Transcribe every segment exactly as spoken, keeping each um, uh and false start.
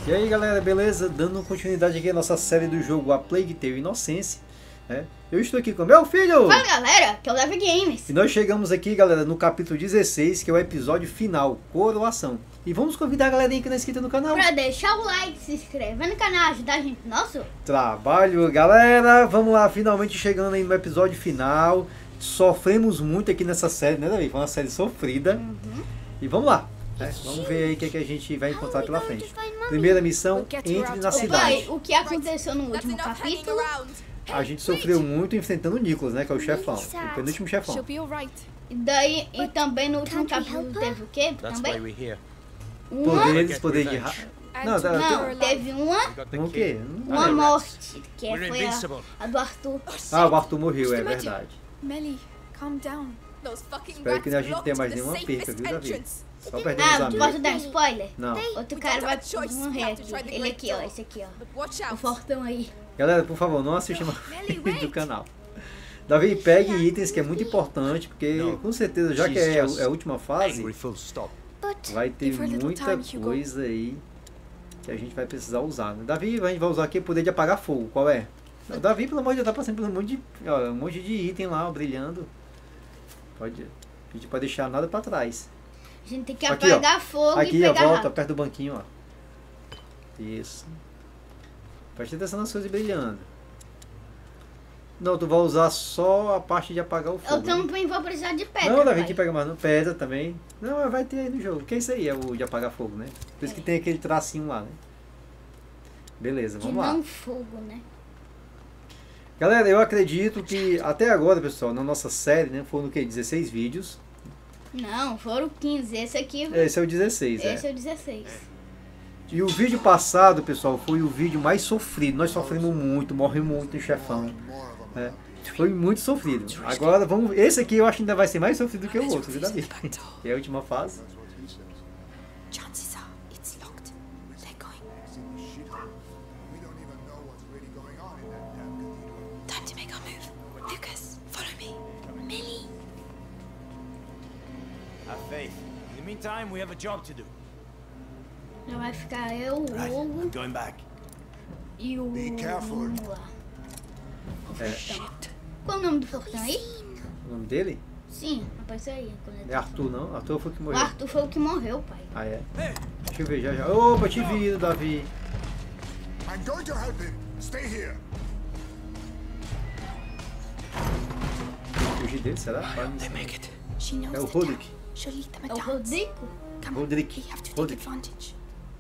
E aí galera, beleza? Dando continuidade aqui à nossa série do jogo A Plague Tale Innocence, né? Eu estou aqui com meu filho! Fala galera, que é o Leve Games. E nós chegamos aqui, galera, no capítulo dezesseis, que é o episódio final, Coroação. E vamos convidar a galerinha que não é inscrita no canal Pra deixar o like, se inscrever no canal, ajudar a gente no nosso trabalho. Galera, vamos lá, finalmente chegando aí no episódio final. Sofremos muito aqui nessa série, né, Davi? Foi uma série sofrida. Uhum. E vamos lá. É, vamos ver aí o que, é que a gente vai encontrar pela frente. Primeira missão, entre na Pai, cidade. o que aconteceu no último capítulo? A gente sofreu muito enfrentando o Nicholas, né? Que é o chefão, o penúltimo chefão. E daí, e também no último capítulo teve o quê? Também? Uma, Poderes, poder de ra... Não, tá, não, teve uma, tem... o quê? Não uma lembro. morte, que foi a, a do Arthur. Ah, o Arthur morreu, é verdade. Melly, calm down. Espero que a gente tenha mais nenhuma perca, viu, Davi? Só perdemos Ah, amigos. posso dar spoiler? Não. Outro cara vai morrer aqui. Ele aqui, ó, esse aqui, ó. O fortão aí. Galera, por favor, não assista mais vídeo do canal. Davi, pegue itens, que é muito importante, porque com certeza, já que é a última fase, vai ter muita coisa aí que a gente vai precisar usar. Né? Davi, a gente vai usar aqui o poder de apagar fogo. Qual é? O Davi, pelo amor de Deus, tá passando por um monte de, ó, um monte de item lá, ó, brilhando. Pode, a gente pode deixar nada pra trás. A gente tem que Aqui, apagar ó. fogo Aqui, e ó, pegar volta rato. perto do banquinho, ó. Isso. Preste atenção nas coisas brilhando. Não, tu vai usar só a parte de apagar o fogo. Eu também vou precisar de pedra. Não, Davi, pai. que pega mais não. Pedra também. Não, vai ter aí no jogo. Que é isso aí? É o de apagar fogo, né? Por isso que tem aquele tracinho lá, né? Beleza, De vamos lá. não fogo, né? Galera, eu acredito que até agora, pessoal, na nossa série, né? Foram o quê? dezesseis vídeos. Não, foram quinze. Esse aqui, Esse é o dezesseis, é. esse é o dezesseis. E o vídeo passado, pessoal, foi o vídeo mais sofrido. Nós sofremos muito, morremos muito no chefão. Né? Foi muito sofrido. Agora, vamos. Esse aqui eu acho que ainda vai ser mais sofrido do que o outro, viu, Davi? Que é a última fase. Chances are it's locked. They're going. Time to make our move. Lucas, follow me. Melly. Have faith. In the meantime, we have a job to do. Já vai ficar eu, o Right, Hugo I'm going back. e o... Be careful. Vamos lá. O É. fortão. Qual o nome do fortão aí? O nome dele? Sim, apareceu aí. quando ele É Arthur, não? Arthur foi o que O morreu. Arthur foi o que morreu, pai. Ah, é? Deixa eu ver já já. Opa, te vi, Davi. I'm going to help him. Stay here. Fugir dele, será? They make it. She knows É o the town. Roderick. She'll lead them a É o dance. Rodrigo? Come Roderick. on, we have to take Roderick. advantage.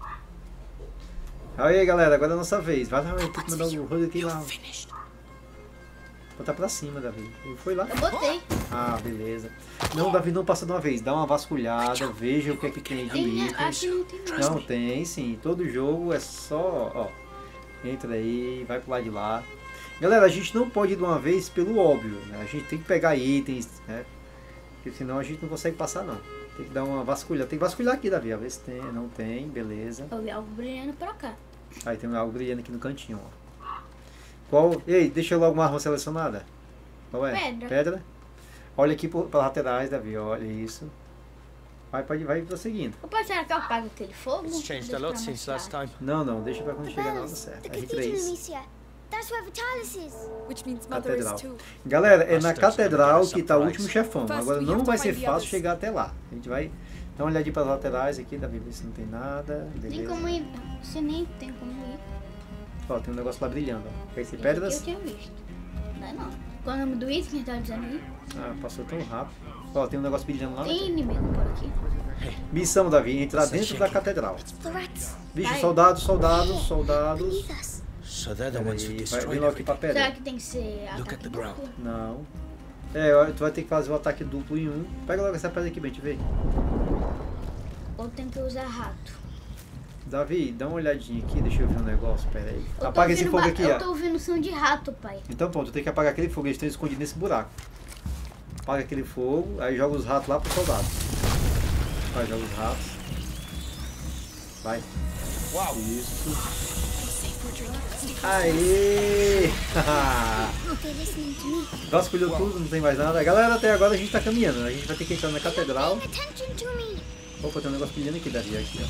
Aí, galera, agora é a nossa vez. Vai lá, tem que That's mandar o Roderick lá. You're finished. Botar pra cima, Davi. Ele foi lá. Eu botei. Ah, beleza. Não, Davi, não passa de uma vez. Dá uma vasculhada, veja o que é que tem de Tem, itens. acho que não tem nada. Não, tem sim. Todo jogo é só, ó. Entra aí, vai pro lado de lá. Galera, a gente não pode ir de uma vez pelo óbvio, né? A gente tem que pegar itens, né? Porque senão a gente não consegue passar, não. Tem que dar uma vasculhada. Tem que vasculhar aqui, Davi. A ver se tem. Não tem, beleza. Eu vi algo brilhando pra cá. Aí tem algo brilhando aqui no cantinho, ó. Qual? Ei, deixa eu logo uma arma selecionada. Qual é? Pedra. Pedra? Olha aqui por, pelas laterais, Davi. Olha isso. Vai, pode, vai prosseguindo. Opa, será que eu apago aquele fogo? It's changed a Deixa lot pra since mais last tarde. time. Não, não. Deixa pra quando The chegar na hora bells, certa. the R cathedral, três. Amicia. That's where Vitalis is. Which means Mother is Catedral. too. Galera, é na Masters, catedral gonna que get tá o surprise. último chefão. Agora não vai ser fácil chegar até lá. A gente vai dar uma olhadinha para as laterais aqui, Davi, ver se não tem nada. Nem Beleza. como ir. Você nem tem como ir. Ó, tem um negócio lá brilhando, ó. Quer esse Esse pedras? aqui eu tinha visto. Não é não. Qual é o nome do item que tá dizendo aí? Ah, passou tão rápido. Ó, tem um negócio brilhando lá. Tem inimigo por aqui. Missão, Davi, entrar dentro da catedral. The rats. Vixe, Vai. soldados, soldados, soldados. Beneath us. So they're the ones who Peraí, vai, destroyed vem logo aqui pra everything. Será pedra. que tem que ser Look at ataque the ground. duplo? Não. É, ó, tu vai ter que fazer o ataque duplo em um. Pega logo essa pedra aqui pra gente ver. Ou tem que usar rato? Davi, dá uma olhadinha aqui, deixa eu ver um negócio, pera aí. Eu tô Apaga esse ouvindo fogo ba- aqui, Eu ó. tô ouvindo som de rato, pai. Então pronto, tu tem que apagar aquele fogo, eles estão escondidos nesse buraco. Apaga aquele fogo, aí joga os ratos lá pro soldado. Vai, joga os ratos. Vai. Wow. Isso. Be safe for drink. Stick Aê! They're listening to me. Vasculhou tudo, não tem mais nada. Galera, até agora a gente tá caminhando. A gente vai ter que entrar na catedral. Paying attention to me. Opa, tem um negócio brilhando aqui, Davi. Aqui, ó.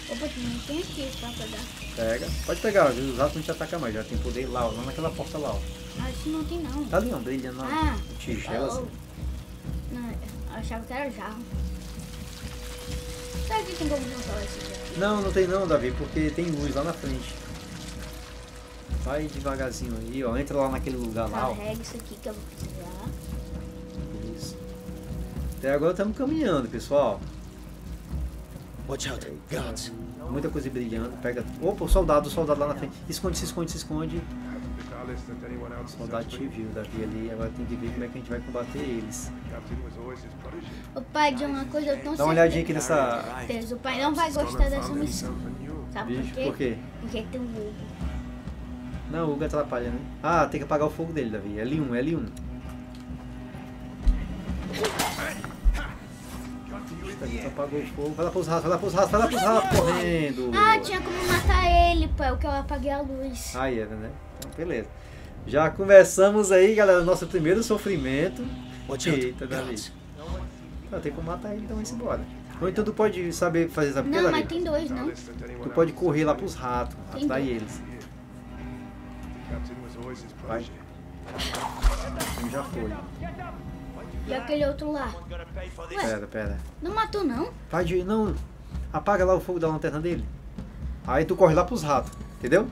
Opa, tem aqui pra pegar. Pega. Pode pegar, os ratos não te atacam mais. Já tem poder lá, ó. Lá naquela porta lá, ó. Ah, isso não tem não. Tá ali, ó, brilhando lá. Ah. Tigela, assim. Não, eu achava que era jarro. Será que tem como controlar esse jarro? Não, não tem não, Davi, porque tem luz lá na frente. Vai devagarzinho aí, ó. Entra lá naquele lugar lá, ó. Carrega isso aqui que eu vou precisar. Isso. Até agora estamos caminhando, pessoal. Watch out, guards. Muita coisa brilhando. Pega. Opa, o soldado, o soldado lá na frente. Esconde, se esconde, se esconde. O soldado te viu, Davi, ali. Agora tem que ver como é que a gente vai combater eles. O pai de uma coisa eu tão Dá uma olhadinha aqui nessa. certeza. O pai não vai gostar dessa missão. Sabe Bicho, por quê? por quê? Porque tem um Hugo. Não, o Hugo atrapalha, né? Ah, tem que apagar o fogo dele, Davi. L um, L um. Davi, apagou o fogo. Vai lá pros ratos, vai lá pros ratos, vai lá pros ratos, correndo. Ah, tinha como matar ele, pai, porque eu apaguei a luz. Ah, era, né? Então, beleza. Já começamos aí, galera, o nosso primeiro sofrimento. Eita, Davi. Não, tem como matar ele, então vamos embora. Ou então tu pode saber fazer, sabe o que, Não, Davi? mas tem dois, não. Tu pode correr lá pros ratos, Tem atrair dois. eles. Vai. Já foi. E aquele outro lá? Ué, Pera, pera. não matou não? Vai de. Não. Apaga lá o fogo da lanterna dele. Aí tu corre lá pros ratos, entendeu?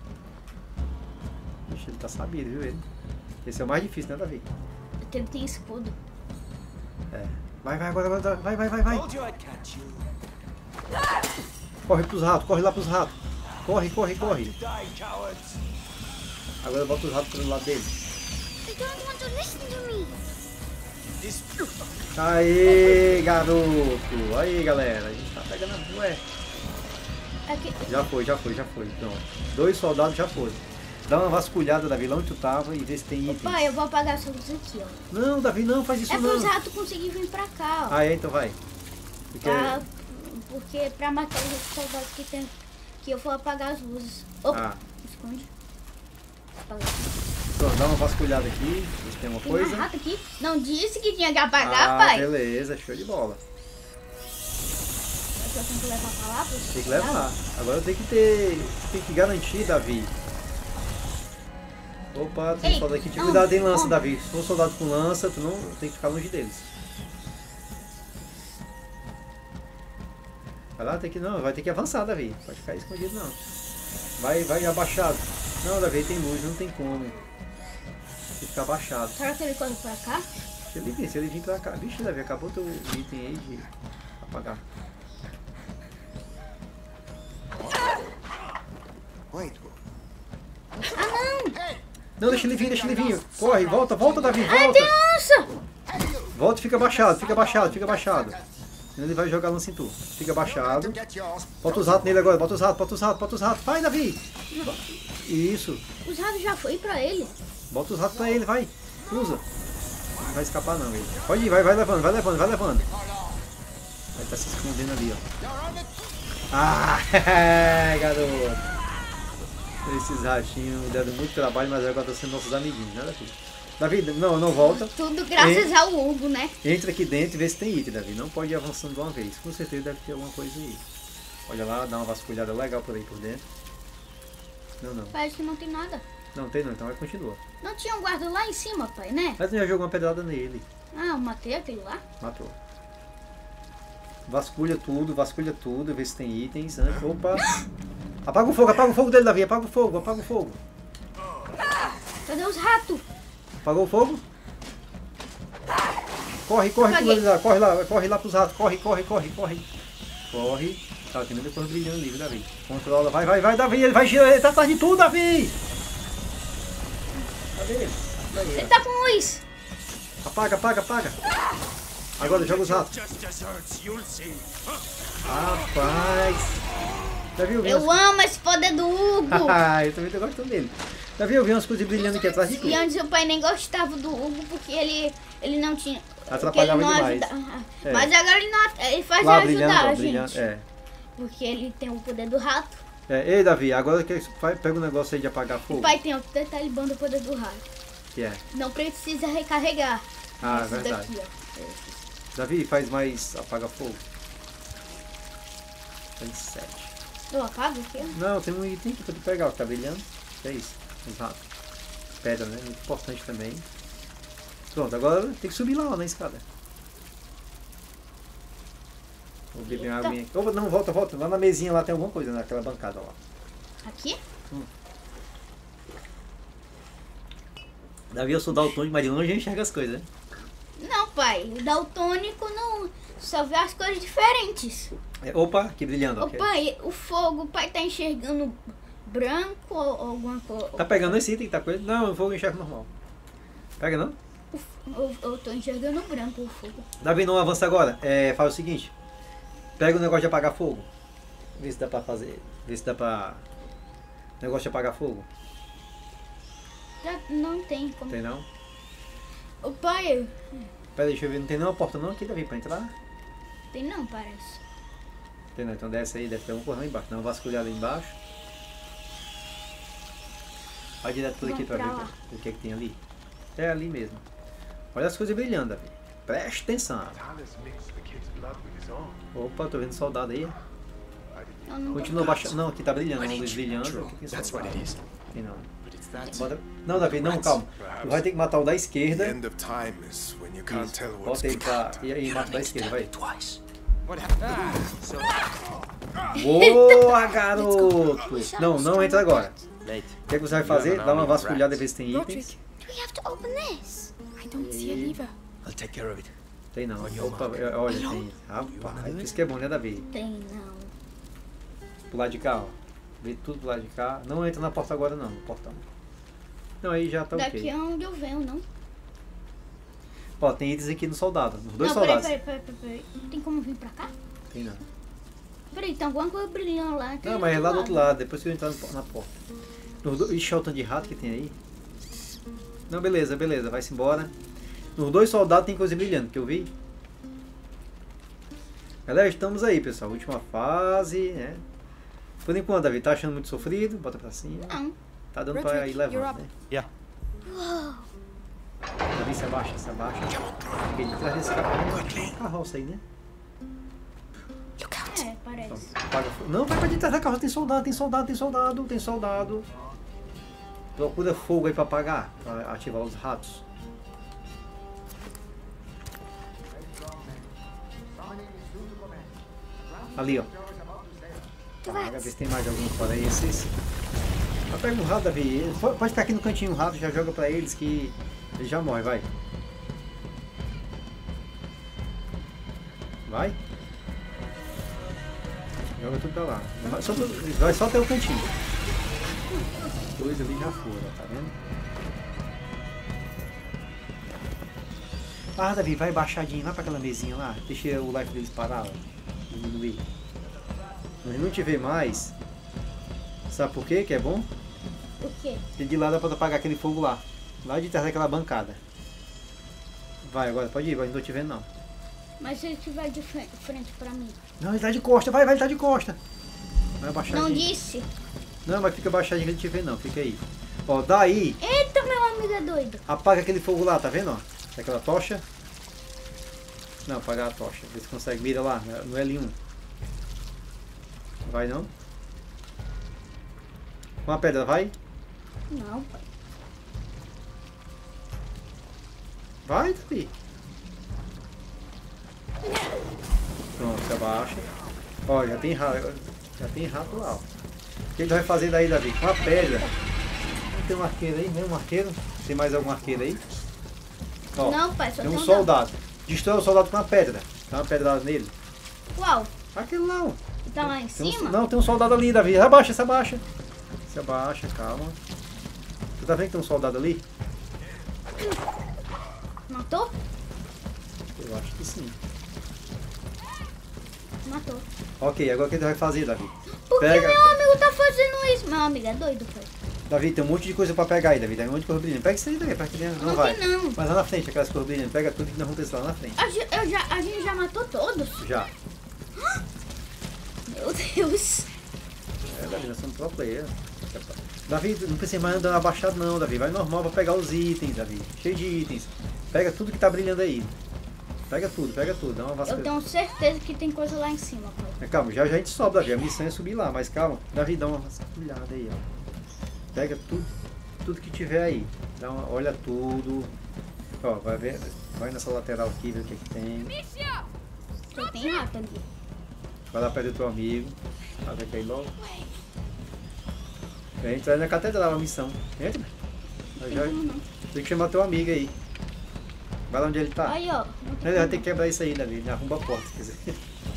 Ixi, ele tá sabido, viu ele? Esse é o mais difícil, né, Davi? Porque ele tem escudo. É. Vai, vai, agora, agora, vai, vai, vai, vai. Corre pros ratos, corre lá pros ratos. Corre, corre, corre. Agora bota os ratos pelo lado dele. They don't want to listen to me. Aê, garoto. Aí, galera. A gente tá pegando a... Ué. Aqui. Já foi, já foi, já foi. Pronto. Dois soldados já foram. Dá uma vasculhada, Davi, lá onde tu tava e vê se tem itens. Pai, eu vou apagar essa luz aqui, ó. Não, Davi, não, faz isso É não. pros ratos conseguirem vir pra cá, ó. Ah, é, então vai. Porque... Pra, porque pra matar os outros soldados que tem. Que eu vou apagar as luzes. Opa, Ah. esconde. Apaga. Pronto, dá uma vasculhada aqui, ver se tem alguma Tem coisa. mais rato aqui? Não disse que tinha que apagar, Ah, pai. beleza, show de bola. Eu tenho que levar pra lá? Pra Tem que levar. Agora tem que ter. Tem que garantir, Davi. Opa, tem um Ei, soldado aqui. Te não, cuidado, tem lança, não. Davi. Se for soldado com lança, tu não tem que ficar longe deles. Vai lá, tem que não, vai ter que avançar, Davi. Não pode ficar escondido não. Vai, vai abaixado. Não, Davi, tem luz, não tem como. Tem que ficar abaixado. Será que ele corre pra cá? Se ele vir, se ele vir pra cá. Vixe, Davi, acabou teu item aí de apagar. Wait. Ah, não! Não, deixa ele vir, deixa ele vir. Corre, volta, volta, Davi, Ah, volta. tem lança! Volta e fica abaixado, fica abaixado, fica abaixado. Senão ele vai jogar lança em tu. Fica abaixado. Get yours. Bota os ratos nele agora, bota os ratos, bota os ratos, bota os ratos. Vai, Davi! Isso. Os ratos já foi pra ele. Bota os ratos pra ele, vai. Usa. Não vai escapar não, ele. Pode ir, vai, vai levando, vai levando, vai levando. Vai tá se escondendo ali, ó. Ah, garoto. Esses ratinhos deram muito trabalho, mas agora estão sendo nossos amiguinhos, né, Davi? Davi, não, não volta. Tudo graças ao Hugo, né? Entra aqui dentro e vê se tem item, Davi. Não pode ir avançando de uma vez. Com certeza deve ter alguma coisa aí. Olha lá, dá uma vasculhada legal por aí por dentro. Não, não. Parece que não tem nada. Não tem não, então vai continua. Não tinha um guarda lá em cima, pai, né? Mas tu já jogou uma pedrada nele. Ah, eu matei aquele lá. Matou. Vasculha tudo, vasculha tudo, vê se tem itens. Né? Opa! Apaga o fogo, apaga o fogo dele, Davi. Apaga o fogo, apaga o fogo. Cadê os ratos? Apagou o fogo? Corre, corre, Apaguei. lá, corre lá, corre lá pros ratos. Corre, corre, corre, corre. Corre. Tá, tem muita coisa brilhando ali, viu, Davi? Controla, vai, vai, vai, Davi. Ele vai girar, ele tá atrás de tudo, Davi. Cadê ele? Daí, Ele tá com luz. apaga, apaga, apaga. Agora joga os ratos. Rapaz. Davi, eu vi Eu umas... amo esse poder do Hugo. Ah, eu também tô gostando dele. Davi, eu vi umas coisas brilhando aqui atrás de tu. E antes o pai nem gostava do Hugo porque ele, ele não tinha. porque Atrapalhava ele não demais. ajuda- É. Mas agora ele, não, ele faz Lá ajudar brilhando, ó, a brilhando. gente. É. Porque ele tem o poder do rato. É. Ei, Davi, agora que faz, pega o negócio aí de apagar O fogo. pai tem outro detalhe bom do poder do rato. Que é? Não precisa recarregar. Ah, Esse verdade. daqui, ó. Esse. Davi, faz mais apaga fogo. Tem sete. Eu apago aqui? Não, tem um item aqui pra tu pegar, que tá brilhando. É isso, os ratos. Pedra, né? Muito importante também. Pronto, agora tem que subir lá, ó, na escada. Vou beber uma aguinha aqui. Opa, não, volta, volta. Lá na mesinha lá tem alguma coisa, naquela bancada lá. Aqui? Hum. Davi, eu sou daltônico, mas de longe eu enxergo as coisas, né? Não, pai. O daltônico não só vê as coisas diferentes. É, opa, que brilhando. Ô, Okay. pai, o fogo, o pai tá enxergando branco ou alguma coisa? Tá pegando esse item que tá com ele? Não, o fogo eu enxergo normal. Pega não? Eu, eu tô enxergando branco o fogo. Davi, não avança agora. É, faz o seguinte. Pega o negócio de apagar fogo. Vê se dá pra fazer. Vê se dá pra... Negócio de apagar fogo. Já não tem como. Tem não? Ô, pai... Pera aí, deixa eu ver. Não tem nenhuma porta não aqui, Davi, pra entrar? Tem não, parece. Tem não, então desce aí. Deve ter um portão embaixo. Dá uma vasculhada aí embaixo. Vai direto por aqui pra, pra ver lá. O que é que tem ali. É ali mesmo. Olha as coisas brilhando, Davi. Preste atenção. Opa, tô vendo soldado aí. Continua baixando. Não, aqui tá brilhando. Uma luz brilhando. Aqui tem soldado. Tem não. Bota... Não, Davi, não, calma. Tu vai ter que matar o da esquerda. Isso. Bota ele pra... E aí, mata o da esquerda, vai. Boa, garoto! Não, não entra agora. O que, é que você vai fazer? Dá uma vasculhada e ver se tem itens. Tem não. Opa, olha, tem. Rapaz, isso que é bom, né, Davi? Tem não. Pro lado de cá, ó. Vê tudo pro lado de cá. Não entra na porta agora não, no portão. Não, aí já tá ok. Daqui é onde eu venho, não? Ó, tem itens aqui no soldado. Nos dois não, soldados. Peraí, peraí, peraí, peraí. Não tem como vir pra cá? Tem não. Peraí, tem alguma coisa brilhando lá. Não, mas é lá do outro lado, depois que eu entrar na porta. Nos dois... Ixi, olha o tanto de rato que tem aí. Não, beleza, beleza, vai-se embora. Nos dois soldados tem coisa brilhando, que eu vi. Galera, estamos aí, pessoal. Última fase, né? Por enquanto, Davi, tá achando muito sofrido? Bota pra cima. Não. Tá dando pra ir levando, né? Yeah. Davi, se abaixa, se abaixa. Fiquei de trás desse carro. Carroça aí, né? É, parece. Apaga fogo. Não, vai pra de trás da carroça. Tem soldado, tem soldado, tem soldado, tem soldado. Procura fogo aí pra apagar, pra ativar os ratos. Ali, ó. Apaga, ver se tem mais algum fora esses. Pega um rato, Davi. Pode ficar aqui no cantinho um rato, já joga pra eles que eles já morrem, vai. Vai. Joga tudo pra lá. Vai só, vai só até o cantinho. Dois ali já foram, tá vendo? Ah, Davi, vai baixadinho lá pra aquela mesinha lá. Deixa o life deles parar, ó. Diminuir. Quando não te ver mais, sabe por quê que é bom? Por quê? Porque de lá dá pra apagar aquele fogo lá. Lá de trás daquela bancada. Vai agora, pode ir, vai, não tô te vendo não. Mas se ele estiver de frente pra mim. Não, ele tá de costa, vai, vai, ele tá de costa. Vai baixadinho. Não disse. Não, mas fica baixadinho que ele te vê não, fica aí. Ó, daí. Eita, meu amigo é doido. Apaga aquele fogo lá, tá vendo, ó? Aquela tocha. Não, apagar a tocha. Vê se consegue, mira lá, no L um. Vai não? Com a pedra, vai? Não, pai. Vai, Davi. Pronto, se abaixa. Ó, já tem rato, já tem rato lá, ó. O que ele vai fazer daí, Davi? Com a pedra. Não tem um arqueiro aí, nenhum arqueiro? Tem mais algum arqueiro aí? Ó, não, pai, só tem um tem um soldado. Destrói o soldado com uma pedra. Dá uma pedrada nele. Qual? Aquele não. Que tá lá em Tem cima? Um, não, tem um soldado ali, Davi. Abaixa, se abaixa. Se abaixa, calma. Tu tá vendo que tem um soldado ali? Matou? Eu acho que sim. Matou. Ok, agora o que ele vai fazer, Davi? Por que Pega... meu amigo tá fazendo isso? Meu amigo é doido, pai. Davi, tem um monte de coisa pra pegar aí, Davi. Tem um monte de coisa brilhando. Pega isso aí, Davi. Pega aqui dentro. Não, Não vai. tem não. Mas lá na frente, aquelas coisas brilhando. Pega tudo que nós vamos testar lá na frente. A, ge- eu já, a gente já matou todos? Já. Meu Deus. É, Davi, nós somos pro player. Davi, não precisa mais andar abaixado não, Davi. Vai normal pra pegar os itens, Davi. Cheio de itens. Pega tudo que tá brilhando aí. Pega tudo, pega tudo, dá uma vasca. Eu tenho certeza que tem coisa lá em cima, pai. Mas calma, já, já a gente sobe, Davi. A missão é subir lá, mas calma. Davi, dá uma vasculhada aí, ó. Pega tudo, tudo que tiver aí. Dá uma, olha tudo. Ó, vai ver. Vai nessa lateral aqui, ver o que, que tem. Só tem rato ali. Vai lá perto do teu amigo. Vai ver que aí logo. A gente vai na catedral, a missão. Entra. Não Já, tem como não. tem que chamar teu amigo aí. Vai lá onde ele tá. Aí, ó. Ele vai ter que quebrar isso aí, Davi. Ele arruma a porta, quer dizer.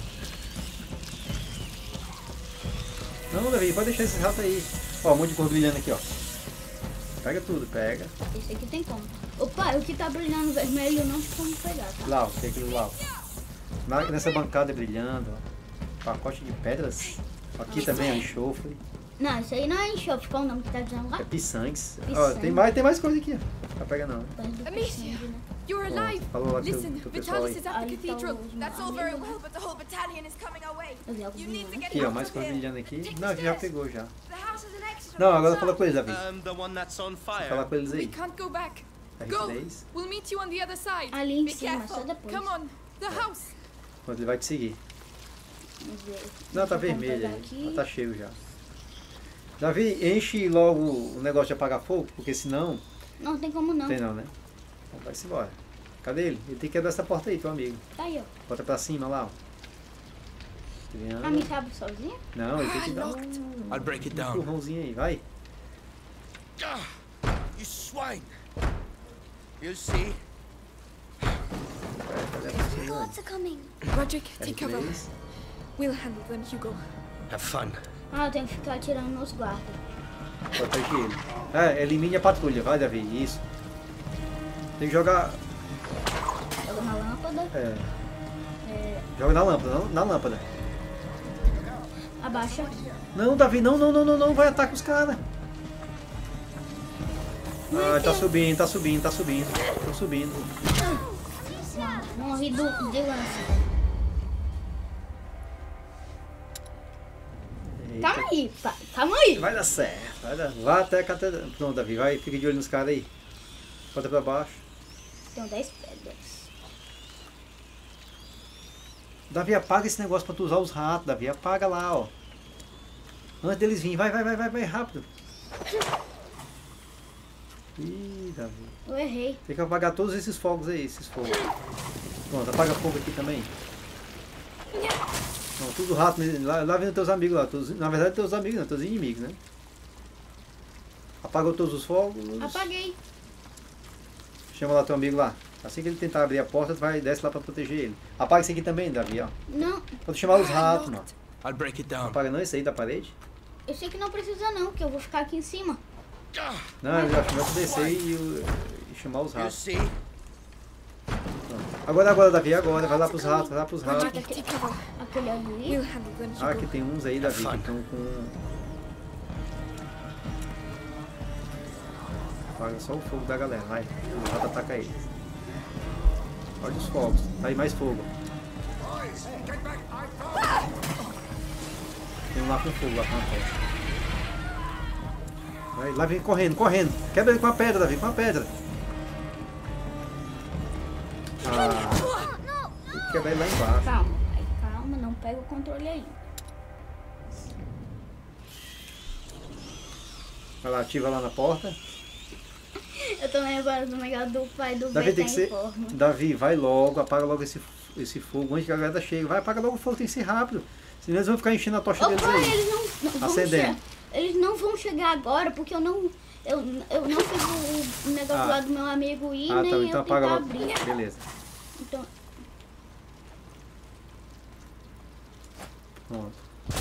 Não, Davi, pode deixar esse rato aí. Ó, um monte de cor brilhando aqui, ó. Pega tudo, pega. Esse aqui tem como. Opa, o que tá brilhando vermelho não tem como pegar, tá? Lá, ó, tem aquilo lá, ó. Na, nessa bancada brilhando, ó. Pacote de pedras. Aqui também é enxofre. Não, isso aí não é enxofre, qual o nome que tá dizendo lá? É pisangues. Ó, Pisangue. tem mais, tem mais coisa aqui, ó. Não pega não. Amicia, you're Ó, alive. falou lá Listen, pro, pro pessoal Vitalis aí. is at the Aí tá cathedral. os That's all very amigos. well, but the whole battalion is coming our way. Eu vi algo You need to brilhando. get Aqui, ó, out mais of coisa here. brilhando aqui. Take Não, the aqui já stairs. pegou já. The house has an exit. Não, agora fala com eles, Davi. Um, the one that's on fire. Fala com eles We aí. can't go back. R Go. três. We'll meet you on the other side. Ali em Be cima, careful. só depois. Come on. The house. Enquanto ele vai te seguir. Vamos ver. Não, tá Vamos vermelho pegar aí. aqui. Tá cheio já. Davi, enche logo o negócio de apagar fogo, porque senão... Não tem como não. Tem não, né? Então vai-se embora. Cadê ele? Ele tem que quebrar essa porta aí, teu amigo. Tá aí, ó. Bota pra cima lá, ó. Criando. A mim tá abre sozinha? Não, ele tem que dar um, I'll break it um down. empurrãozinho aí, vai. Ah, you swine. You see? Vai, cadê a pessoa? Guards are coming. Roderick, take R cover. três. We'll handle them, Hugo. Have fun. Ah, eu tenho que ficar atirando nos guardas. Protege ele. É, elimine a patrulha, vai, Davi, isso. Tem que jogar... Joga na lâmpada. É, É, joga na lâmpada, não, na lâmpada. abaixa. Não, Davi, não, não, não, não, não, vai atacar os caras. Ah, tá subindo, tá subindo, tá subindo. Tô subindo. Morri do, de lance. Eita. Calma aí, pai. Calma aí. Vai dar certo, vai dar. Vá até a catedral. Pronto, Davi, vai, fica de olho nos caras aí. Bota pra baixo. Tenho dez pedras. Davi, apaga esse negócio pra tu usar os ratos, Davi. Apaga lá, ó. Antes deles virem. Vai, vai, vai, vai, vai, rápido. Ih, Davi. Eu errei. Tem que apagar todos esses fogos aí, esses fogos. Pronto, apaga fogo aqui também. Não, tudo rato, lá, lá vem teus amigos lá. Teus, na verdade, teus amigos não, teus inimigos, né? Apagou todos os fogos. Apaguei. Chama lá teu amigo lá. Assim que ele tentar abrir a porta, tu vai desce lá pra proteger ele. Apaga esse aqui também, Davi, ó. Não, Pode chamar os ratos, mano. I'll break it down. Apaga não esse aí da parede? eu sei que não precisa não, que eu vou ficar aqui em cima. Não, ele já vai descer e, o- e chamar os You ratos. see? Agora, agora, Davi, agora. Vai lá pros ratos, vai lá pros ratos. Roderick, take cover. Aquele ali. We'll handle them, Ah, aqui Hugo. tem uns aí, Davi, que estão com... Apaga só o fogo da galera, vai. O rato ataca eles. Olha os fogos. Tá aí mais fogo. Boys, get back. I found Tem um lá com fogo, lá com a porta. Vai, lá vem correndo, correndo. Quebra ele com a pedra, Davi, com a pedra. Ah, tem que quebrar ele lá embaixo. Calma, aí, calma, não pega o controle aí. Vai lá, ativa lá na porta. Eu tô lembrando do negócio do pai do Davi tem que ser. Forma. Davi, vai logo, apaga logo esse, esse fogo antes que a galera chegue. Vai, apaga logo o fogo, tem que ser rápido. Senão eles vão ficar enchendo a tocha Ô deles pai, aí. eles não, não vão Acendendo. chegar. Eles não vão chegar agora, porque eu não. Eu, eu não fiz o, o negócio Ah. lá do meu amigo ir, Ah, nem tá, eu então apaga tentar logo. abrir. Beleza. Então, Pronto.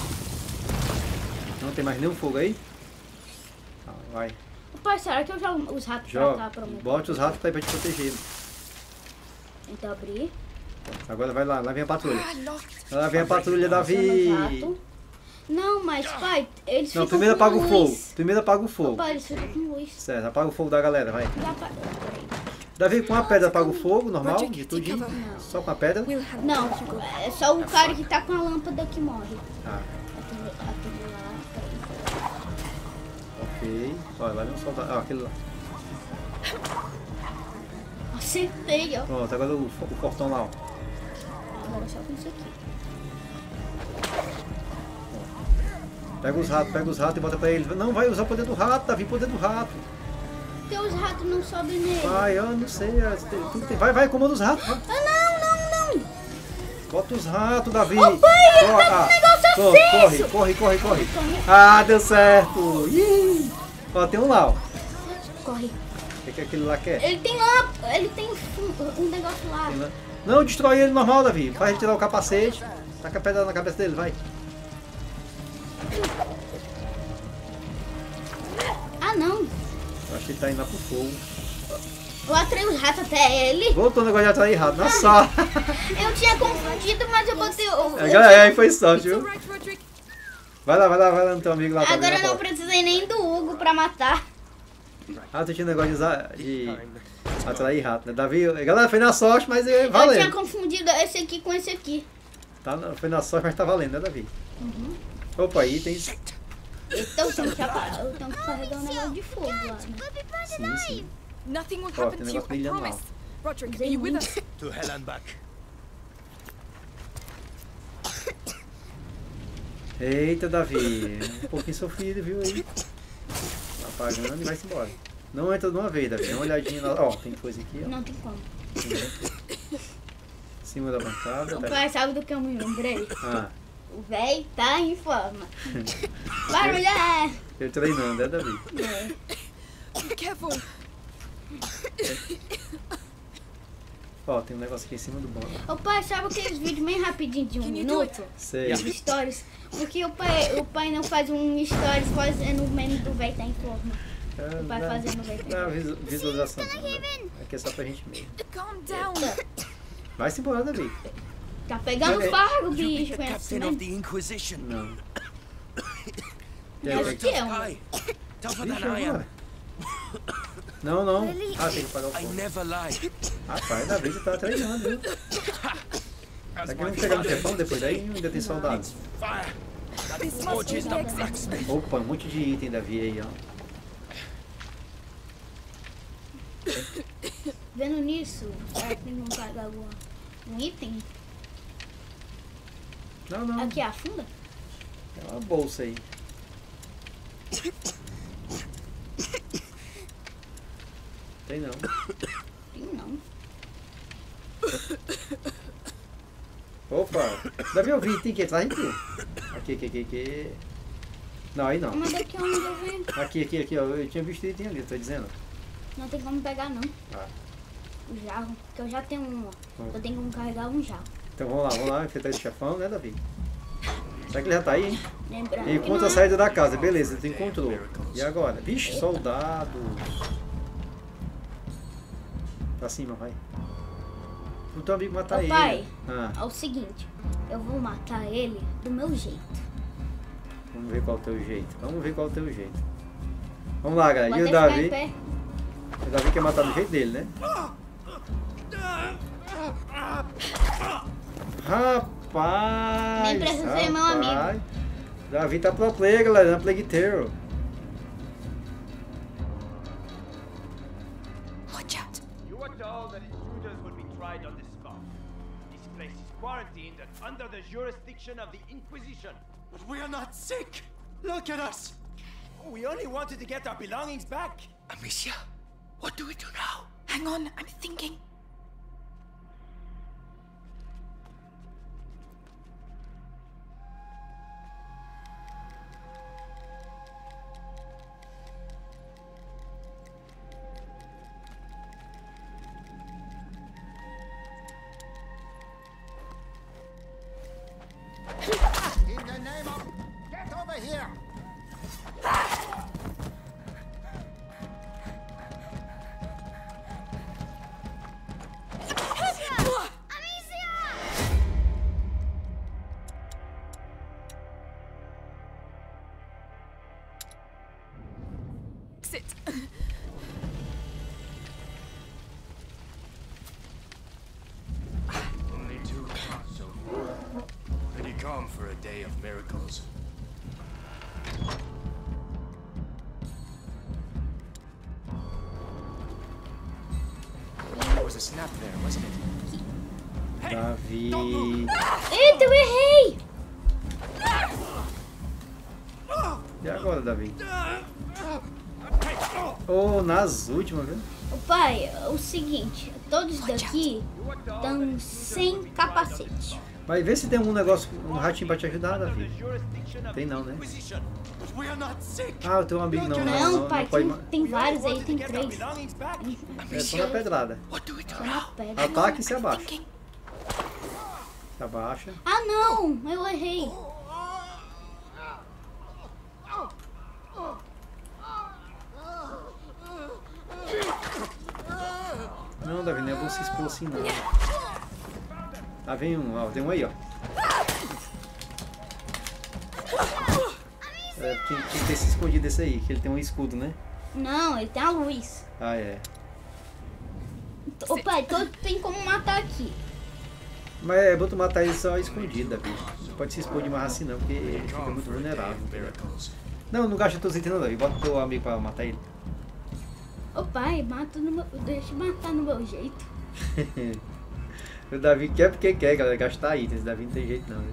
Não tem mais nenhum fogo aí? Tá, vai. pai, será que eu jogo os ratos pra Joga. cá pra mim? Bote os ratos aí pra te proteger. Então abrir. Agora vai lá, lá vem a patrulha. Ah, locked. Lá vem a patrulha, Chama Davi. os ratos. Não, mas pai, eles Não, ficam primeiro com apaga o fogo. luz. Primeiro apaga o fogo. Pai, eles ficam com luz. Certo, apaga o fogo da galera, vai. Já apa- Peraí. Davi, com a pedra apaga o fogo, normal, Roger, de take tudinho. cover. Só com a pedra. We'll handle Não, them, Hugo. é só o cara que tá com a lâmpada que morre. Ah, Aquele, aquele lá, peraí. ok. Olha, lá vem um soldado. Ah, aquele lá. Nossa, Acertei, ó. Pronto, agora o, o portão lá, ó. Agora só com isso aqui. Pega os ratos, pega os ratos e bota pra ele. Não, vai usar o poder do rato, Davi, poder do rato. Porque os ratos não sobem nele. Vai, eu não sei. Tudo tem. Vai, vai, comanda os ratos. Vai. Ah, não, não, não. Bota os ratos, Davi. Ô, pai, eu Corre, tô com ah, um negócio corre, aceso. corre, corre, corre, corre. Ah, deu certo. Ih. Ó, tem um lá, ó. Corre. O que, que aquele lá quer? Ele tem lá, ele tem um, um negócio lá. Tem lá. Não, destrói ele normal, Davi. Faz ele tirar o capacete. Taca a pedra na cabeça dele, vai. Ah, não. Eu acho que ele tá indo lá pro fogo. Eu atraí os ratos até ele. Voltou o negócio de atrair rato. Na só. Eu tinha confundido, mas eu botei o... É, galera, aí foi sorte, viu? Vai lá, vai lá, vai lá no teu amigo lá. Agora eu também, não precisei nem do Hugo pra matar. Ah, tu tinha negócio de usar... De atrair rato, né? Davi, galera, foi na sorte, mas é, valendo. Eu tinha confundido esse aqui com esse aqui. Tá, foi na sorte, mas tá valendo, né, Davi? Uhum. Opa, itens. Então tenho que, apa- eu tenho que carregar um negócio de fogo lá, né? Sim, sim. Nothing will Ó, happen tem to you, negócio I brilhando lá. promise. Roderick, are you with us? To hell and back. Eita, Davi. Um pouquinho sofrido, viu aí? Apagando e vai-se embora. Não entra de uma vez, Davi. Dá uma olhadinha lá. Ó, tem coisa aqui, ó. Não tem como. Em cima da bancada. O Tá. pai, sabe do que eu me lembrei? Ah, O véi tá em forma. Vai, mulher! eu treinando, né, Davi? É. Be careful. Ó, tem um negócio aqui em cima do banco. Ô pai, sabe aqueles vídeos bem rapidinho de um Can you do minuto? Sei. Os stories. Porque o pai, o pai não faz um stories fazendo o meme do véi tá em forma. O pai fazendo o véi tá em Não, forma. visu- visualização. Não, né? Aqui é só pra gente mesmo. Calm down. Vai-se embora, Davi. Tá pegando É. fargo, You beat bicho. the Foi assim captain mesmo. of the Inquisition. Não. Acho que é um. Guy. Tougher Vixe, than I am. agora. Não, não. Ah, tem que pagar o I fogo. never lie. Rapaz, Davi, você tá treinando, viu? As Daqui my vamos chegar no father chefão, depois daí ainda tem soldados. fire. That This must forges be the the exit. blacksmith. Opa, um monte de item, Davi, aí, ó. Vendo nisso, será que não paga algum um item? Não, não. Aqui afunda? É uma bolsa aí. Tem não. Tem não. Opa! Davi, eu vi, tem que entrar em tu. Aqui, aqui, aqui, aqui. Não, aí não. Mas daqui onde eu venho, Aqui, aqui, aqui, ó. Eu tinha visto item ali, tô dizendo. não tem como pegar não. Ah. O jarro. Porque eu já tenho um, ó. Hum. Eu tenho como carregar um jarro. Então vamos lá, vamos lá, enfrentar esse chefão, né, Davi? Será que ele já tá aí, hein? Lembrando que Encontra não a é- saída da casa, beleza, tu encontrou. E agora? Vixe, soldados. Pra cima, vai. O teu amigo matar Ô, ele. pai. Ah, É o seguinte, eu vou matar ele do meu jeito. vamos ver qual é o teu jeito. Vamos ver qual é o teu jeito. Vamos lá, galera. Vou E o até ficar Davi? em pé. O Davi quer matar do jeito dele, né? Rapaz! Nem precisa ser meu amigo. rapaz. Davi tá pro play, galera. Na Plague Tale. Watch out. You were told that intruders would be tried on the spot. This place is quarantined and under the jurisdiction of the Inquisition. But we are not sick. Look at us. We only wanted to get our belongings back. Amicia, what do we do now? Hang on, I'm thinking. In the name of... Get over here! Exit. Only two parts so far. Pretty calm for a day of miracles. That was to snap there, wasn't it? Davi. Eita, eu errei! E agora, Davi? Oh, nas últimas, viu? O pai, o seguinte, todos daqui estão sem capacete. Mas vê se tem um negócio, um ratinho pra te ajudar, Davi. Tem não, né? Ah, eu tenho um amigo não. Não, Não, não, pai, não pode... tem, tem vários aí, tem três. É só na pedrada. Só na pedra. Ataque e se abaixa. Se abaixa. Ah, não! Eu errei. Não, Davi, não é bom se expor assim não. Ah, vem um, ó, tem um aí, ó. É, tinha, tinha que ter se escondido esse aí, que ele tem um escudo, né? Não, ele tem a luz. Ah, é. Ô pai, todo tem como matar aqui. Mas é bom tu matar ele só escondido, Davi. Não pode se expor demais assim não, porque ele fica muito vulnerável. Não, não gasta todos os itens não, Davi. Bota teu amigo pra matar ele. Ô pai, mata no meu, deixa eu matar no meu jeito. O Davi quer porque quer, galera, gastar itens. O Davi não tem jeito não. Viu?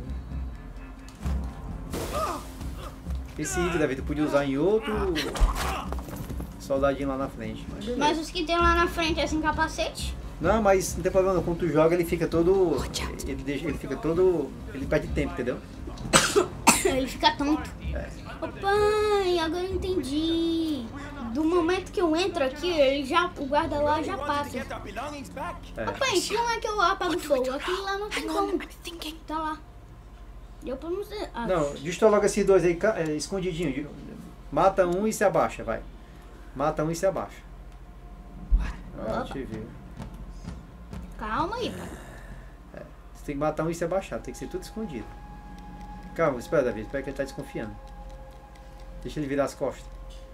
Esse item, Davi, tu podia usar em outro soldadinho lá na frente. Mas, Mas os que tem lá na frente é sem capacete? não, mas não tem problema não. Quando tu joga, ele fica todo... Ele, deixa, ele fica todo... Ele perde tempo, entendeu? Ele fica tonto. É. Ô pai, agora eu entendi. Do momento que eu entro aqui, ele já, o guarda lá já passa. É. Ô pai, como é que eu apago o fogo? Aquilo lá não tem como. Tá lá. Deu pra não ser... Ah, Não, destrói logo esses dois aí, é, escondidinho. Mata um e se abaixa, vai. Mata um e se abaixa. Ah, Opa. te viu. calma aí, pai. É, você tem que matar um e se abaixar, tem que ser tudo escondido. Calma, espera, Davi, espera que ele tá desconfiando. Deixa ele virar as costas.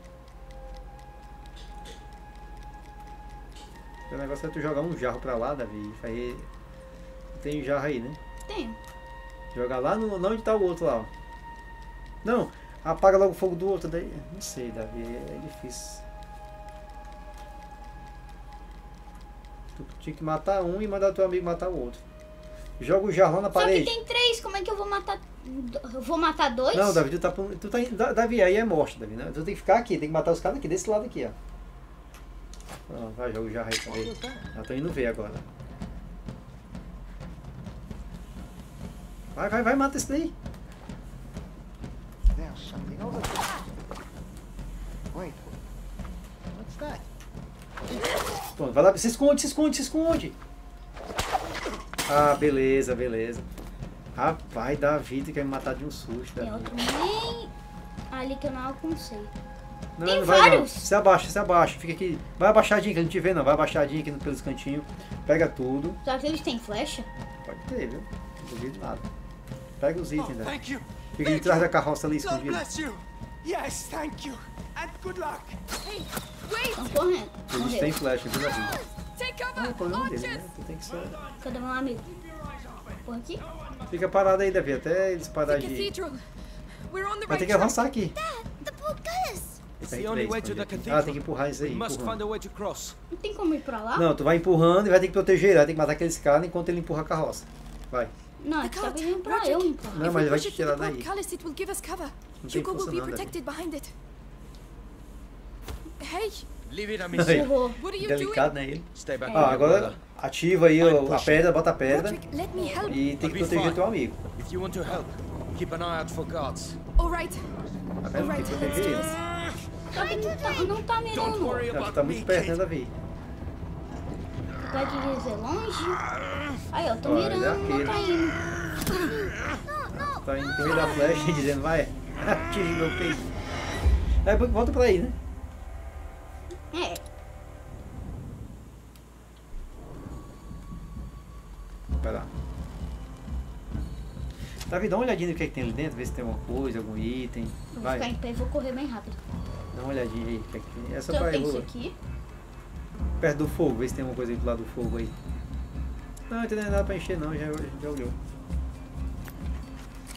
O negócio é tu jogar um jarro pra lá, Davi. Aí tem jarro aí, né? Tem. Jogar lá no, não onde tá o outro lá, ó. Não, apaga logo o fogo do outro daí. Não sei, Davi, é difícil. Tu tinha que matar um e mandar teu amigo matar o outro. Joga o jarro lá na Só parede. que tem três, como é que eu vou matar... Eu vou matar dois? Não, Davi, tu tá, tu tá da- Davi, aí é morte, Davi, né? Tu tem que ficar aqui, tem que matar os caras aqui, desse lado aqui, ó. Pronto, vai, joga o jarro aí pra ele. Já tô indo ver agora. Vai, vai, vai, mata esse daí. There's something over there. Wait. What's that? Pronto, vai lá, se esconde, se esconde, se esconde. Ah, beleza, beleza. Rapaz, Davi, tu quer me matar de um susto, Tem Davi. outro nem ali que eu não alcancei. Não, Tem não vai não. vários. Se abaixa, se abaixa. Fica aqui. Vai abaixadinho que ele não te vê não. Vai abaixadinho aqui pelos cantinhos. Pega tudo. Só que eles têm flecha? Pode ter, viu? Não duvido nada. Pega os itens, né? Thank you. Fica de trás da carroça ali God escondido. bless you. Yes, thank you. And good luck. Hey, wait! Estão correndo. Eles Morreu. têm flecha, viu, Davi? Take Não é cover! problema dele, né? Launches! Tu tem que só... Cadê meu amigo? Por aqui? Fica parado aí, Davi, até eles The pararem de... cathedral! We're on the Vai ter right que track! avançar aqui. The poor girls. Tem the que only way esconder to the aqui. cathedral. Ah, tem que empurrar isso aí. We must empurrando. find a way to cross. Não tem como ir pra lá? Não, tu vai empurrando e vai ter que proteger ele. Vai ter que matar aqueles caras enquanto ele empurra a carroça. Vai. Não, The tá cart! pedindo pra Roderick, eu empurrar. Não, if mas we vai push te it to tirar the daí. portcullis, it will give us cover. Não tem Hugo will força be não, Davi. protected behind it. Hey, Leave it a Aí. miss. Empurrou. what are you Delicado, doing? né, ele? Stay back. Ah, agora ativa aí o- a pedra, bota a pedra. Roderick, let me help. E tem que I'll be proteger fine. teu amigo. If you want to help, keep an eye out for guards. All right, Tá all vendo? right, Tem que let's proteger do ele. this. Só que não tá, não tá Don't mirando. worry Já about tá me, muito perto, né, kid. Davi? Vai dizer longe? Aí, ó, tô Olha, ele é mirando, não tá arqueiro. indo. Tá indo com meio da flecha e dizendo, vai, atinge meu peito. Aí volta pra aí, né? É, Vai lá. Davi, dá uma olhadinha no que, é que tem ali dentro, vê se tem alguma coisa, algum item. vou Vai, ficar em pé e vou correr bem rápido. dá uma olhadinha aí. O que é que tem? Essa Então vai tem isso rua. aqui. Perto do fogo, vê se tem alguma coisa aí do lado do fogo aí. Não, não tem nada pra encher não, já, já olhou.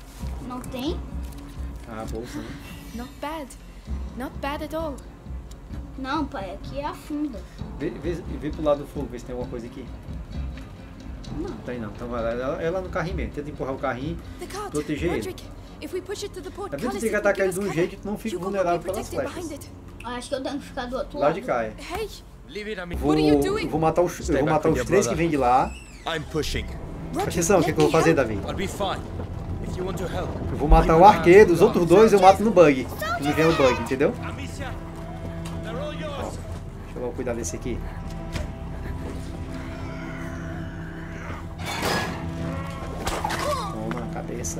Não tem. Ah, bolsa, né? Not bad, not bad at all. Não, pai, aqui é afunda. Vê, vê, vê pro lado do fogo, vê se tem alguma coisa aqui. Não. Tem não, então vai lá, ela, ela no carrinho mesmo, tenta empurrar o carrinho, proteger ele. Tá vendo que tem que atacar ele de um jeito que tu não fica vulnerável pelas flechas. Acho que eu tenho que ficar do outro Lá lado. de cá, é. Leave it, I'm Vou, eu vou matar os, eu vou matar os três que vêm de lá. I'm pushing. Presta atenção, o que, que eu vou fazer, Davi? I'll be fine. If you want to help. Eu vou matar o arqueiro, os outros dois eu mato no bug. Ele vem o bug, entendeu? Amicia, they're all yours. Deixa eu logo cuidar desse aqui. Toma na cabeça.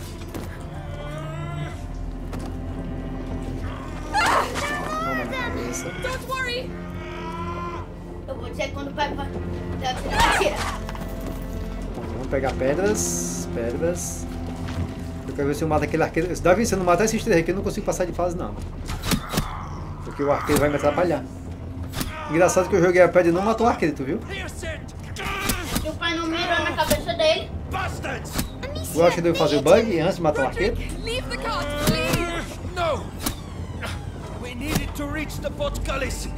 Toma na cabeça. Don't worry. Eu vou dizer quando o pai vai. Tira. Vamos pegar pedras. Pedras. Eu quero ver se eu mato aquele arqueiro. Davi, se eu não matar esses três aqui, eu não consigo passar de fase, não. Porque o arqueiro vai me atrapalhar. Engraçado que eu joguei a pedra e não matou o arqueiro, tu viu? E o pai não mirou na cabeça dele. Eu acho que devo fazer o bug antes de matar o arqueiro. Leave the cart, please. No. We needed to reach the portcullis.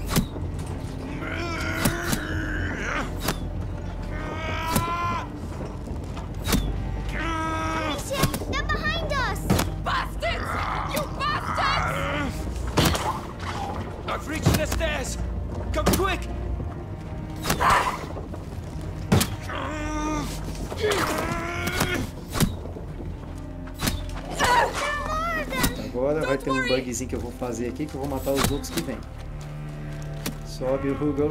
They're behind us. Bastards! You bastards! I've reached the stairs. Come quick. Agora vai ter um bugzinho que eu vou fazer aqui, que eu vou matar os outros que vêm. Sobe o Hugo.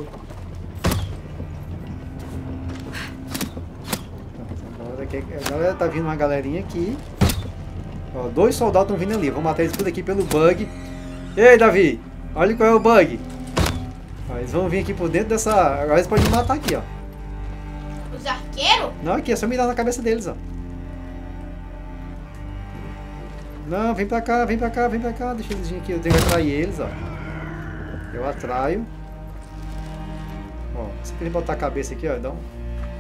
Agora que a galera tá vindo uma galerinha aqui. Ó, dois soldados estão vindo ali. Vou matar eles tudo aqui pelo bug. Ei, Davi! Olha qual é o bug. Ó, eles vão vir aqui por dentro dessa... Agora eles podem me matar aqui, ó. Os arqueiros? Não, aqui, é só mirar na cabeça deles, ó. Não, vem pra cá, vem pra cá, vem pra cá. Deixa eles virem aqui, eu tenho que atrair eles, ó. Eu atraio. Ó, se ele botar a cabeça aqui, ó, dá um...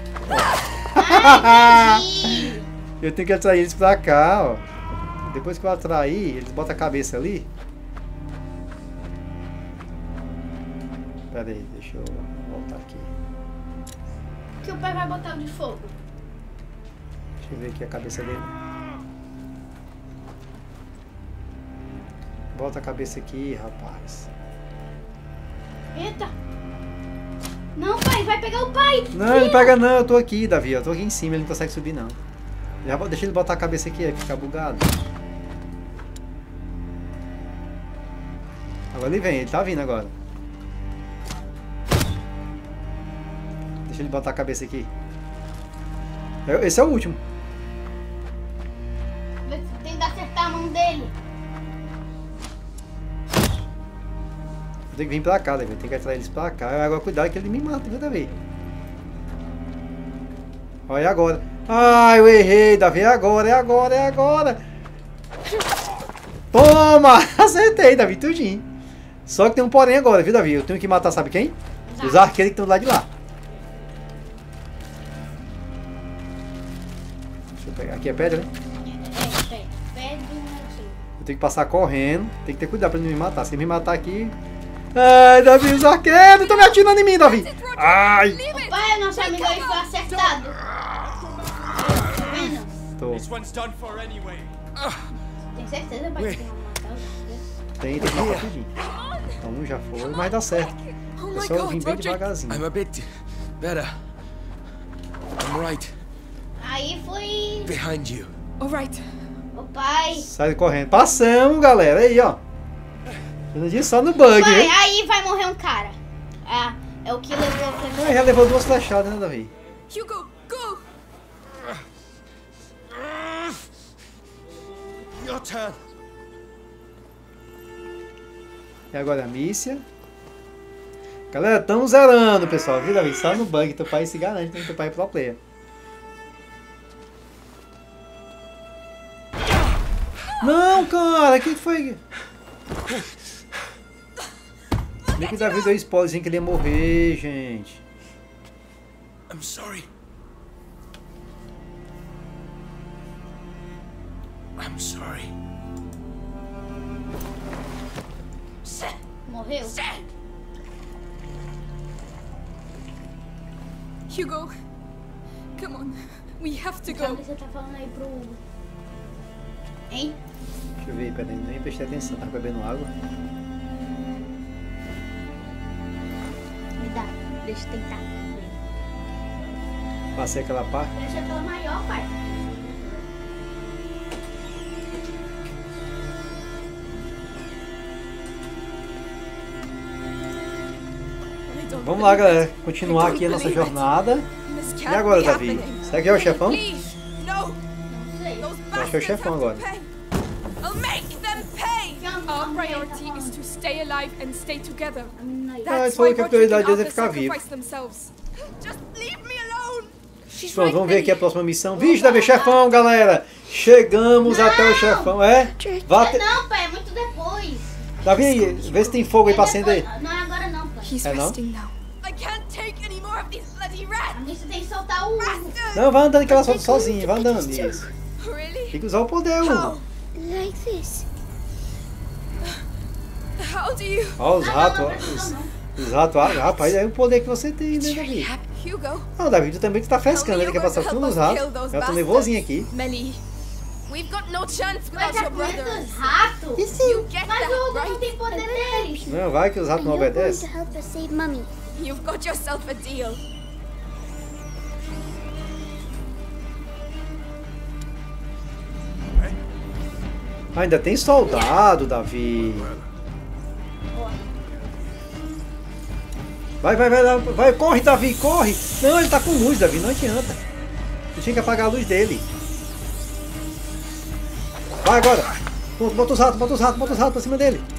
Ai, eu tenho que atrair eles pra cá, ó. Depois que eu atrair, eles botam a cabeça ali. Pera aí, deixa eu voltar aqui. O que o pai vai botar de fogo? Deixa eu ver aqui a cabeça dele. Bota a cabeça aqui, rapaz. Eita! Não, pai, vai pegar o pai! Não, ele não pega não, eu tô aqui, Davi, eu tô aqui em cima, ele não consegue subir não. Já, deixa ele botar a cabeça aqui, vai ficar bugado. Agora ele vem, ele tá vindo agora. Deixa ele botar a cabeça aqui. Esse é o último. Tem que acertar a mão dele. Tem que vir pra cá, Davi. Tem que atrair eles pra cá. Agora cuidado que ele me mata, viu, Davi? Olha agora. Ai, eu errei, Davi. É agora, é agora, é agora. Toma! Acertei, Davi, tudinho. Só que tem um porém agora, viu, Davi? Eu tenho que matar, sabe quem? Os arqueiros que estão do lado de lá. Deixa eu pegar. Aqui é pedra, né? É, pedra aqui. Eu tenho que passar correndo. Tem que ter cuidado pra ele não me matar. Se ele me matar aqui... Ai, Davi, os arqueiros estão me atirando em mim, Davi. Ai! O pai, nosso amigo, ele foi acertado. Tá vendo? Tô. This one's done for anyway. Tem certeza, pai, que não vai matar os arqueiros? Tem, tem que matar tudinho. Então um já foi, mas dá certo. Oh É my só vir God, bem Roderick. devagarzinho. I'm a bit better. I'm right Aí foi behind you. All right. o pai. Sai correndo. Passamos, galera. Aí, ó. Eu não disse só no bug, Pai, hein? aí vai morrer um cara. Ah, é o que levou a flecha. Ah, já levou duas flechadas, né, Davi? Hugo, go. Your turn. E agora a Mícia. Galera, estamos zerando, pessoal. Viu, Davi? Só no bug. Teu pai se garante, tem teu pai é pro player. Não, cara, que foi? Nem que o Davi deu spoilerzinho que ele ia morrer, gente. I'm sorry. I'm sorry. Morreu? Hugo, come on. We have to Sabe o go. que você tá falando aí pro Hugo? Hein? Deixa eu ver, peraí, nem prestei atenção, tá bebendo água. Me dá, deixa eu tentar. Passei aquela parte. Deixa pela maior parte. Vamos lá, galera, continuar aqui a nossa jornada. E agora, Davi? Será que é o chefão? No. Acho que é o chefão agora. I'll make them pay. Our priority is to stay alive and stay together. Ah, eles That's falaram why que a Roderick prioridade and deles é Arthur ficar vivo. sacrificed themselves. Just leave me alone. Pronto, vamos ver aqui a próxima missão. Vixe, Davi, chefão, galera! Chegamos Não! até o chefão, é? Vá te... Não, pai, é muito depois. Davi, vê se tem fogo aí pra acender. Não é agora não, pai. He's É não? resting now. I can't take any more of these bloody rats. A gente tem que soltar o Hugo. Não, vai andando que ela solta sozinha, vai andando. Isso. Really? Tem que usar o poder, Hugo. How? Like this. How do you? Ó, os Ah, ratos, não, ó. não precisa Os, não. os ratos, ah, rapaz, é o poder que você tem, né, Davi? Hugo. Não, Davi, tu também tu tá frescando, ele quer passar tudo nos ratos. Eu tô nervosinho aqui. Melly, we've got no chance Mas without é your brothers. muitos ratos. You get Mas that, o Hugo não right? tem poder deles. Não, vai que os ratos não You're going obedecem. to help us save Mummy. You've got yourself a deal. Ainda tem soldado, Davi. Vai, vai, vai, vai, corre, Davi, corre. Não, ele tá com luz, Davi, não adianta. Tu tinha que apagar a luz dele. Vai agora. Pronto, bota os ratos, bota os ratos, bota os ratos pra cima dele.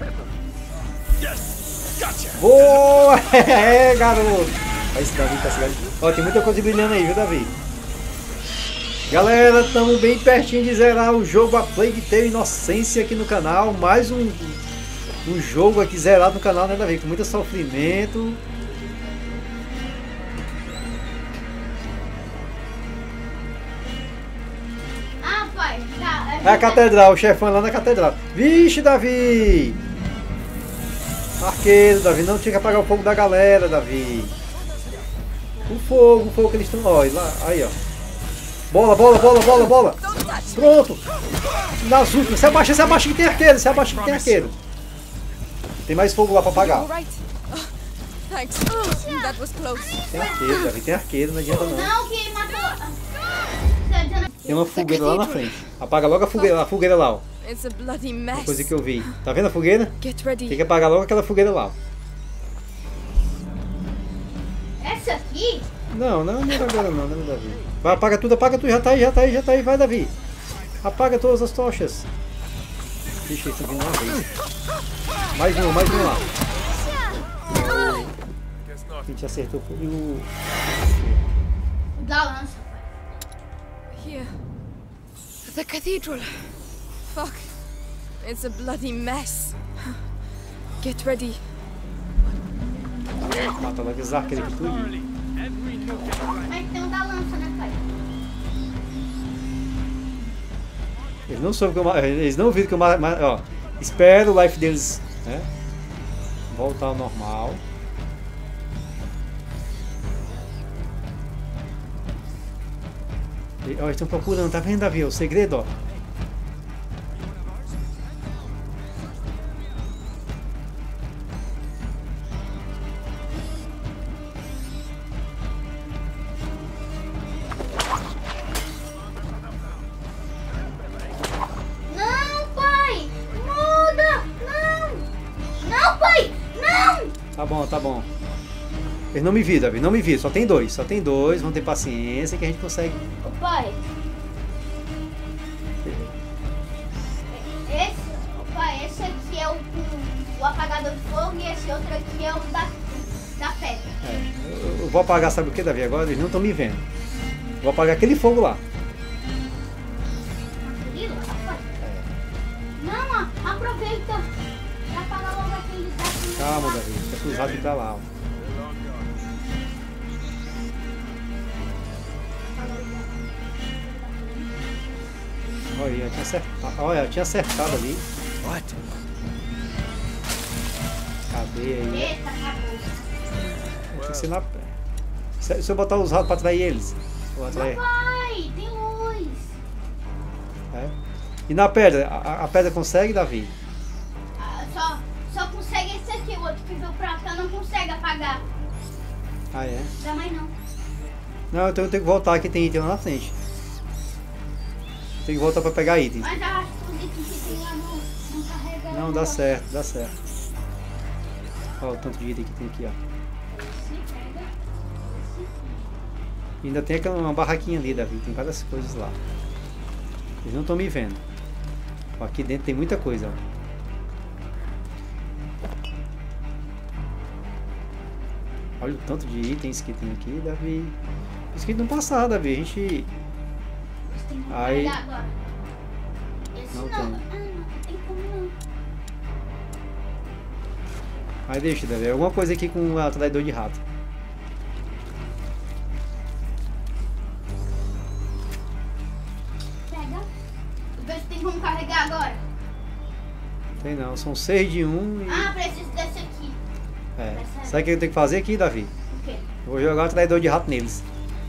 Boa! É, garoto. Olha esse Davi tá chegando. Ó, tem muita coisa brilhando aí, viu, Davi? Galera, estamos bem pertinho de zerar o jogo A Plague Tale Inocência aqui no canal. Mais um, um jogo aqui zerado no canal, né, Davi? Com muito sofrimento. Ah, pai. Tá, É a catedral, o chefão lá na catedral. Vixe, Davi! Arqueiro, Davi. Não tinha que apagar o fogo da galera, Davi. O fogo, o fogo que eles estão... Ó, lá, aí, ó. Bola, bola, bola, bola, bola. Pronto. Nas últimas. Se abaixa, se abaixa que tem arqueiro. Se abaixa que tem arqueiro. Tem mais fogo lá pra apagar. All right. Oh, thanks. That was close. Tem arqueiro, Davi. Tem arqueiro, não adianta não. Não, que matou. Tem uma fogueira lá na frente. Apaga logo a fogueira, a fogueira lá, ó. It's a bloody Uma mess. coisa que eu vi. Tá vendo a fogueira? Get Tem ready. que apagar logo aquela fogueira lá, ó. Essa aqui? Não, não, não é agora não, não é Davi. Vai, apaga tudo, apaga tudo. Já tá aí, já tá aí, já tá aí. Vai, Davi. Apaga todas as tochas. Vixe, isso aqui não é vez. Mais um, mais um lá. A gente acertou. E o... Da lança. Here. The cathedral. Fuck. It's a bloody mess. Get ready. Mata logo esses arqueiros aqui tudo. Mas tem um da lança, né, pai? Eles não soube que eu, eles não viram que eu, mas, ó, espero o life deles, né, voltar ao normal. E, ó, eles estão procurando, tá vendo, Davi? O segredo, ó. Tá bom, tá bom. Eles não me viram, Davi, não me viram. Só tem dois, só tem dois. Vamos ter paciência que a gente consegue. Ô, pai. Esse, ô, pai, esse aqui é o, o apagador de fogo e esse outro aqui é o da, da pedra. É, eu, eu vou apagar, sabe o que, Davi? Agora eles não estão me vendo. Vou apagar aquele fogo lá. Aquele lá, pai? Não, ó, aproveita e apaga logo aquele daqui. Calma, Davi. Fica cruzado pra lá, ó. Olha, eu tinha acertado, olha, eu tinha acertado ali. What? Cadê aí? Eita, acabou. Tem que ser na... Se, se eu botar os ratos pra atrair eles. Vou atrair. Papai, tem luz. É. E na pedra? A, a pedra consegue, Davi? Ah, só, só consegue esse aqui, o outro que veio pra cá não consegue apagar. Ah, é? Dá mais não. Não, então eu tenho que voltar, que tem item lá na frente. Tem que voltar pra pegar itens. Mas eu acho que os itens que tem lá não, não carrega. Não, dá certo, dá certo. Olha o tanto de item que tem aqui, ó. E ainda tem aquela, uma barraquinha ali, Davi. Tem várias coisas lá. Eles não estão me vendo. Ó, aqui dentro tem muita coisa, ó. Olha o tanto de itens que tem aqui, Davi. Isso que não passar, Davi. A gente... Aí... Não tem. Ah, não tem como não. Aí deixa, Davi. É alguma coisa aqui com o atraidor de rato. Pega. Vê se tem como carregar agora. Tem não. São seis de um e... Ah, preciso desse aqui. É. Sabe o que eu tenho que fazer aqui, Davi? O quê? Eu vou jogar o atraidor de rato neles.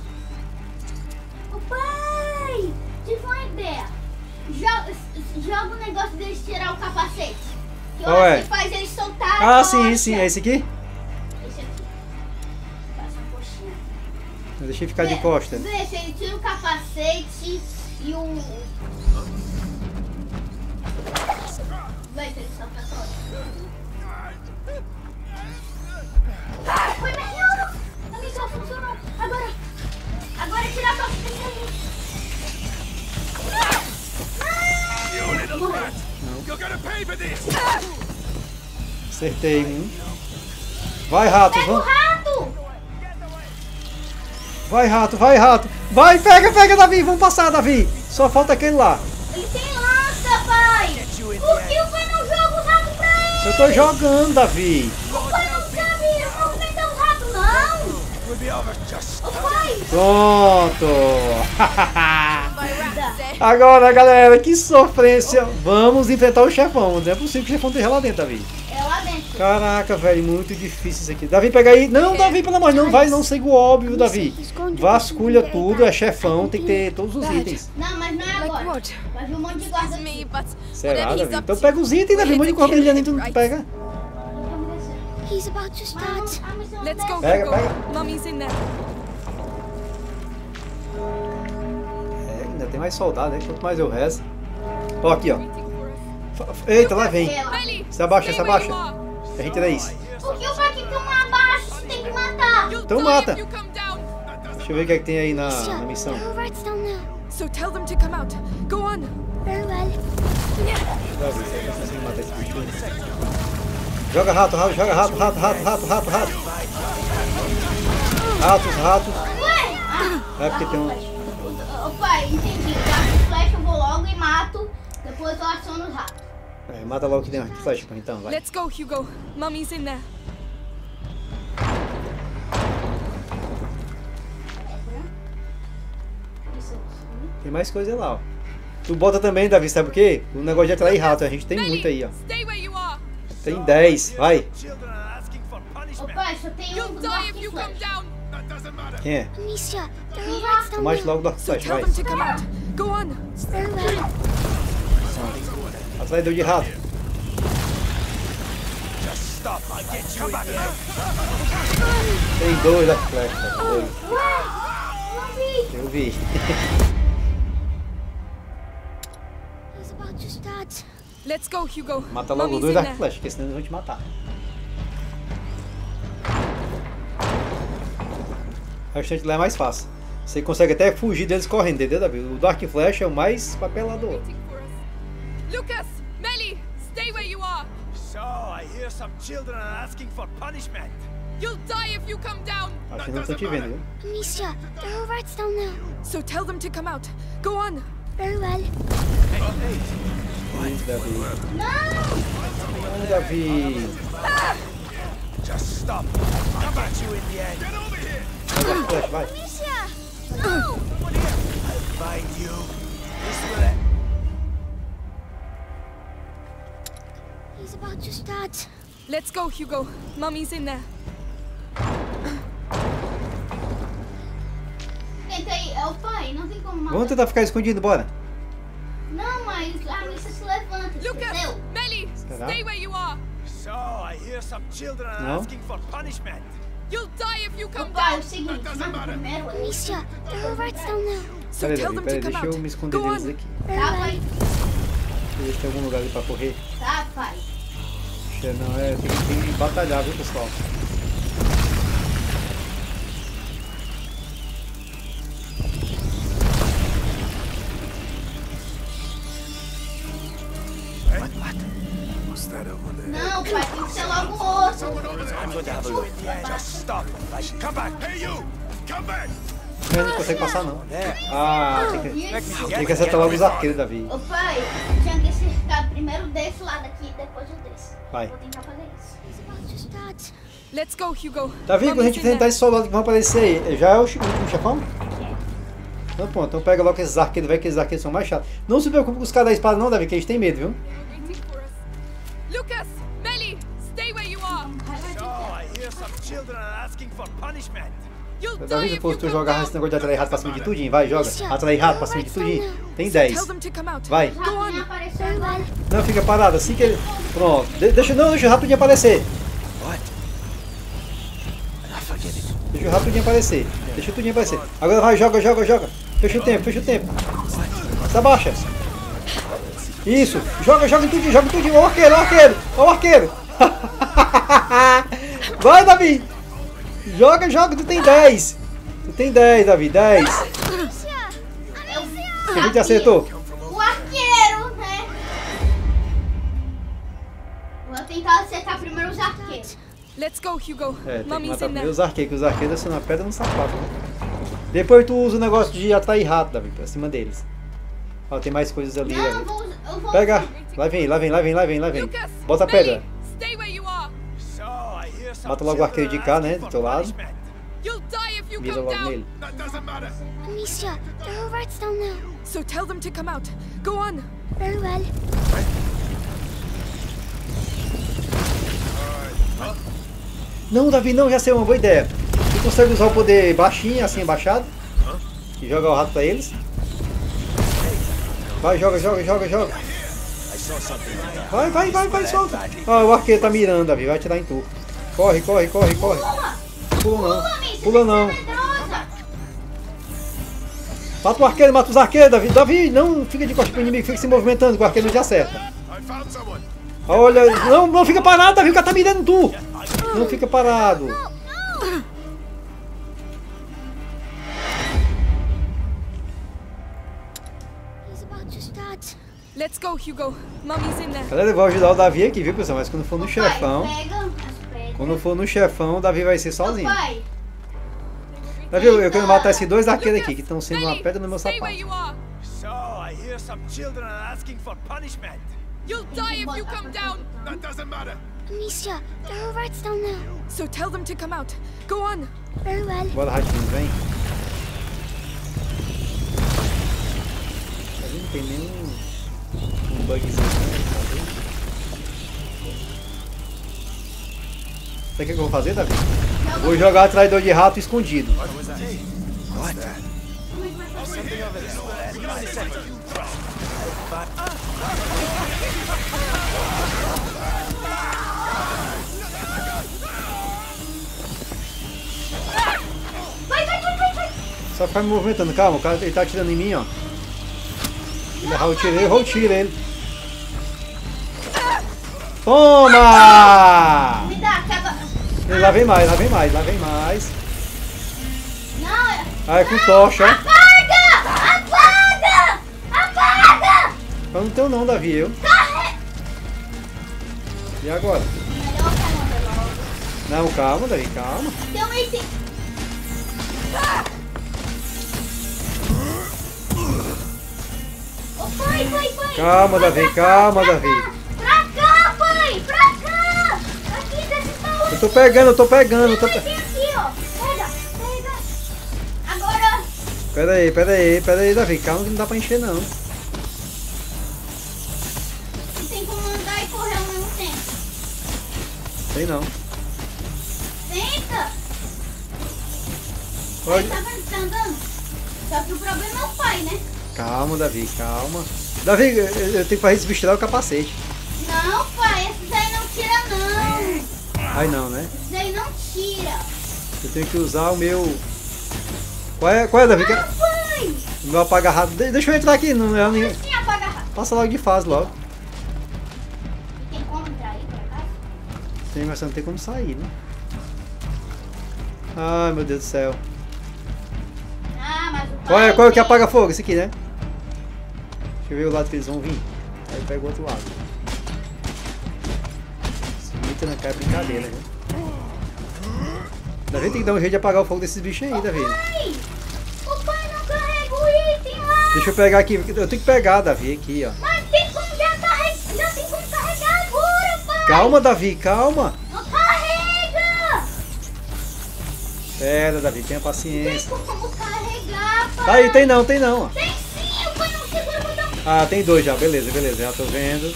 Ô pai! Tive uma ideia. Joga, joga o negócio deles tirar o capacete. Que eu Qual acho é? que faz eles soltar Ah, a sim, tocha. sim. É esse aqui? Esse aqui. Passa a coxinha. Eu deixei ficar de Vê- costa. Vê se ele tira o capacete e o... Vê se ele solta a tocha. Ah, foi melhor! A missão funcionou. Agora... Agora tirar a tocha desse ali. You little rat! You're gonna pay for this! Acertei um. Vai, rato. Pega o Vamos. rato! Vai, rato. Vai, rato. Vai, pega, pega, Davi. Vamos passar, Davi. Só falta aquele lá. Ele tem lança, pai! Por que o pai não joga o rato pra ele? Eu tô jogando, Davi. O pai não sabe movimentar os ratos, não! We'll be over just. Ô pai! Pronto. Dá. Agora, galera, que sofrência. Vamos enfrentar o chefão. Não é possível que o chefão esteja lá dentro, Davi. É lá dentro. Caraca, velho, muito difícil isso aqui. Davi, pega aí. Não, Davi, pelo amor de Deus, não vai, não segue o óbvio, Davi. Vasculha tudo, é chefão, tem que ter todos os itens. Não, mas não é agora. Vai vir um monte de guarda aqui. Me, but Será, whatever he's Davi? up Então to, pega os itens, Davi. Um monte de cor brilhante, tu não Right. pega. He's about to start. A missão Let's go, Pega, Hugo. pega. Mommy's in there. É, ainda tem mais soldado, né? Quanto mais eu rezo. Ó, aqui, ó. Waiting for us. Eita, lá vem. Melly, Se abaixa, stay se where you abaixa. are. A gente é isso. Por que o pai que toma abaixo? Você tem que matar. You'll Então die mata. if you come down. Deixa eu ver o que é que tem aí na, na missão. There are rats down there. So tell them to come out. Go on. Very well. Davi, você vai conseguir matar esse bicho. Joga rato, rato, joga rato, rato, rato, rato, rato, rato. Ratos, ratos. Ué? Ah, É porque tem um... Ô pai, entendi. Eu gasto flecha, eu vou logo e mato. Depois eu aciono os ratos. É, mata logo que tem uma flecha, então, vai. Let's go, Hugo. Mommy's in there. Isso aqui. Tem mais coisa lá, ó. Tu bota também, Davi, sabe o quê? O negócio de atrair rato, a gente tem Melly, muito aí, ó. stay where you are. Tem dez, vai. Children are asking for Ô punishment. pai, só tem You'll um do die arco if e you come flecha. down. That doesn't matter. Quem é? Amicia, there are rats down O mais there. logo do arco So flecha, tell vai. them to come out. Go on. Very well. Atraidor de rato. Just stop. I'll get you in the end. Tem dois arco flecha. Dois. Ué? Não vi. Eu vi. He's about to start. Let's go, Hugo. Mata logo Mommy's dois in arco there. flecha, porque senão eles vão te matar. O restante lá é mais fácil. Você consegue até fugir deles correndo, entendeu, Davi? O do arco e flecha é o mais papelador. Waiting for us. Lucas, Melly, stay where you are. So, I hear some children are asking for punishment. You'll die if you come down. Acho que não estão te vendo, viu? Amicia, there are rats down there. So tell them to come out. Go on. Very well. Isso, Davi. Não. Não, Davi. Just stop. I'll get you in the end. Vai, arco e flecha, vai. Amicia! No! I'll find you. This will end. He's about to start. Let's go, Hugo. Mummy's in there. Tenta aí, é o pai, não tem como matar. Vamos tentar ficar escondido, bora. Não, mas a missa se levanta, Lucas, entendeu? Melly, stay where you are. So, I hear some children are No? asking for punishment. You'll die if you O come pai, é down. o seguinte, mata primeiro ele. Amicia, there are rats down there. So Peraí, tell Davi, them peraí, to come deixa eu out. me esconder Go deles on. aqui. Tá, pai? Deixa eu ver se tem algum lugar ali pra correr. Tá, pai. Deixa, não, é, tem, que- tem que batalhar, viu, pessoal? What's that over there? Não, pai, tem que ser logo o outro. I'm going to have a look. Just stop. Like, come back. Hey, you! Come back! Não, não consegue passar, não. Ah, tem que, Isso. tem que acertar logo os arqueiros, Davi. Ô pai, tinha que cercar primeiro desse lado aqui, depois o desse. Vai. Vou tentar fazer isso. He's about to start. Let's go, Hugo. Davi, quando a Mummy's gente in enfrentar there. esses soldados que vão aparecer aí, já é o, che- o último chefão? Então pronto, então pega logo esses arqueiros, vai que esses arqueiros são mais chatos. Não se preocupe com os caras da espada não, Davi, que eles têm medo, viu? Waiting for us. Lucas, Melly, stay where you are. So, I hear some children are asking for punishment. You'll die Davi, if depois you tu come jogar down. esse negócio de atrair rato pra cima de tudinho, vai, joga. Atrair rato pra cima de tudinho. Tem dez. Tell them to come out. Vai. Go Ratinho on. apareceu agora. Não, fica parado, assim que ele... Pronto. De- deixa, não, deixa o rapidinho aparecer. What? I forget it. Deixa o rapidinho aparecer. Deixa o tudinho aparecer. Agora vai, joga, joga, joga. Fecha o tempo, fecha o tempo. Se abaixa. Isso. Joga, joga em tudinho, joga em tudinho. Ó o arqueiro, ó o arqueiro. Ó o arqueiro. Vai, Davi. Joga, joga, tu tem dez. Tu tem dez, Davi, dez. Eu... A gente acertou. O arqueiro, né? Vou tentar acertar primeiro os arqueiros. Let's go, Hugo. É, tem que Mummy's matar in primeiro there. os arqueiros, que os arqueiros são uma pedra no sapato. Né? Depois tu usa o negócio de atrair rato, Davi, pra cima deles. Ó, tem mais coisas ali, Não, eu Davi. vou... Eu vou Pega. Lá vem, lá vem, lá vem, lá vem, lá vem. Lucas, Bota a pedra. Melly, stay where you are. So, I hear some Mata logo o arqueiro de children cá, né, asking do for teu lado. punishment. You'll die if you Mira come logo down. nele. That doesn't matter. Amicia, there are rats down there. So tell them to come out. Go on. Very well. Não, Davi, não, já sei uma boa ideia. Tu consegue usar o poder baixinho, assim, abaixado. E joga o rato pra eles. Vai, joga, joga, joga, joga. Vai, vai, vai, vai, solta. Ah, o arqueiro tá mirando, Davi, vai atirar em tu. Corre, corre, corre, corre. Pula não, pula não. medrosa. Mata o arqueiro, mata os arqueiros, Davi. Davi, não fica de costas pro inimigo, fica se movimentando, que o arqueiro não te acerta. I found someone. Olha, não, não fica parado, Davi, o cara tá mirando tu. Não fica parado. He's about to start. Let's go, Hugo. Mummy's in there. Galera, eu vou ajudar o Davi aqui, viu, pessoal? Mas quando for no chefão, Pai, pega as pedras. quando for no chefão, o Davi vai ser Ô, sozinho. pai, Davi, eu, eu quero matar esses dois arqueiros aqui, que estão sendo uma Melly, pedra no meu stay where sapato. you are. So, I hear some children are asking for punishment. You'll die if you come down. That doesn't matter. Amicia, there are rats down there. So tell them to come out. Go on. Very well. Bora, ratinho, vem. Ali não tem nenhum um bugzinho, né? Sabe o que eu vou fazer, Davi? Vou jogar atraidor de rato escondido. vai, vai, vai, vai, vai. Só ficar me movimentando, calma, o cara ele tá atirando em mim, ó. Ele errar o tiro, ele errou o tiro, ele. Toma! Me dá, caga. E lá vem mais, lá vem mais, lá vem mais. Não, é... Ah, é com tocha, ó. Apaga! Apaga! Apaga! Eu não tenho não, Davi, eu. Carre... E agora? Melhor caramba logo. Não, calma, Davi, calma. Tem um item. Ô, pai, pai, pai. Calma, Vai Davi, pra cá, calma, pra Davi. cá. Pra cá, pai, pra cá. Aqui desse baú. Eu tô pegando, eu tô pegando, eu tô Tem pe... aqui, ó. Pega, pega. Agora... Pera aí, pera aí, pera aí, Davi, calma que não dá pra encher não. Não tem como andar e correr ao mesmo tempo. Sei não. Tenta! Pode. Tá vendo que tá andando? Só que o problema é o pai, né? Calma, Davi, calma. Davi, eu, eu tenho que fazer esse bicho tirar o capacete. Não, pai, esses aí não tira não. Aí não, né? Esses aí não tira. Eu tenho que usar o meu... Qual é, qual é Davi? Não, pai! O meu apaga rápido. De- Deixa eu entrar aqui, não é nenhum. Assim apaga rápido. Passa logo de fase logo. Tem como entrar aí pra casa? Sim, mas você não tem como sair, né? Ai, meu Deus do céu. Ah, mas o pai... Qual é, qual é o que tem- apaga fogo? Esse aqui, né? Deixa eu ver o lado que eles vão vir. Aí pega o outro lado. Se imita na cara, é brincadeira, né? Davi tem que dar um jeito de apagar o fogo desses bichos aí, Davi. Pai! O pai não carrega o item lá! Deixa eu pegar aqui. Eu tenho que pegar, Davi, aqui, ó. Mas tem como já carregar, já tem como carregar agora, pai! Calma, Davi, calma. Não carrega! Pera, Davi, tenha Tem paciência. como carregar, pai! Tá aí, tem não, tem não. Tem sim, o pai não segura o botão! Ah, tem dois já, beleza, beleza, já tô vendo.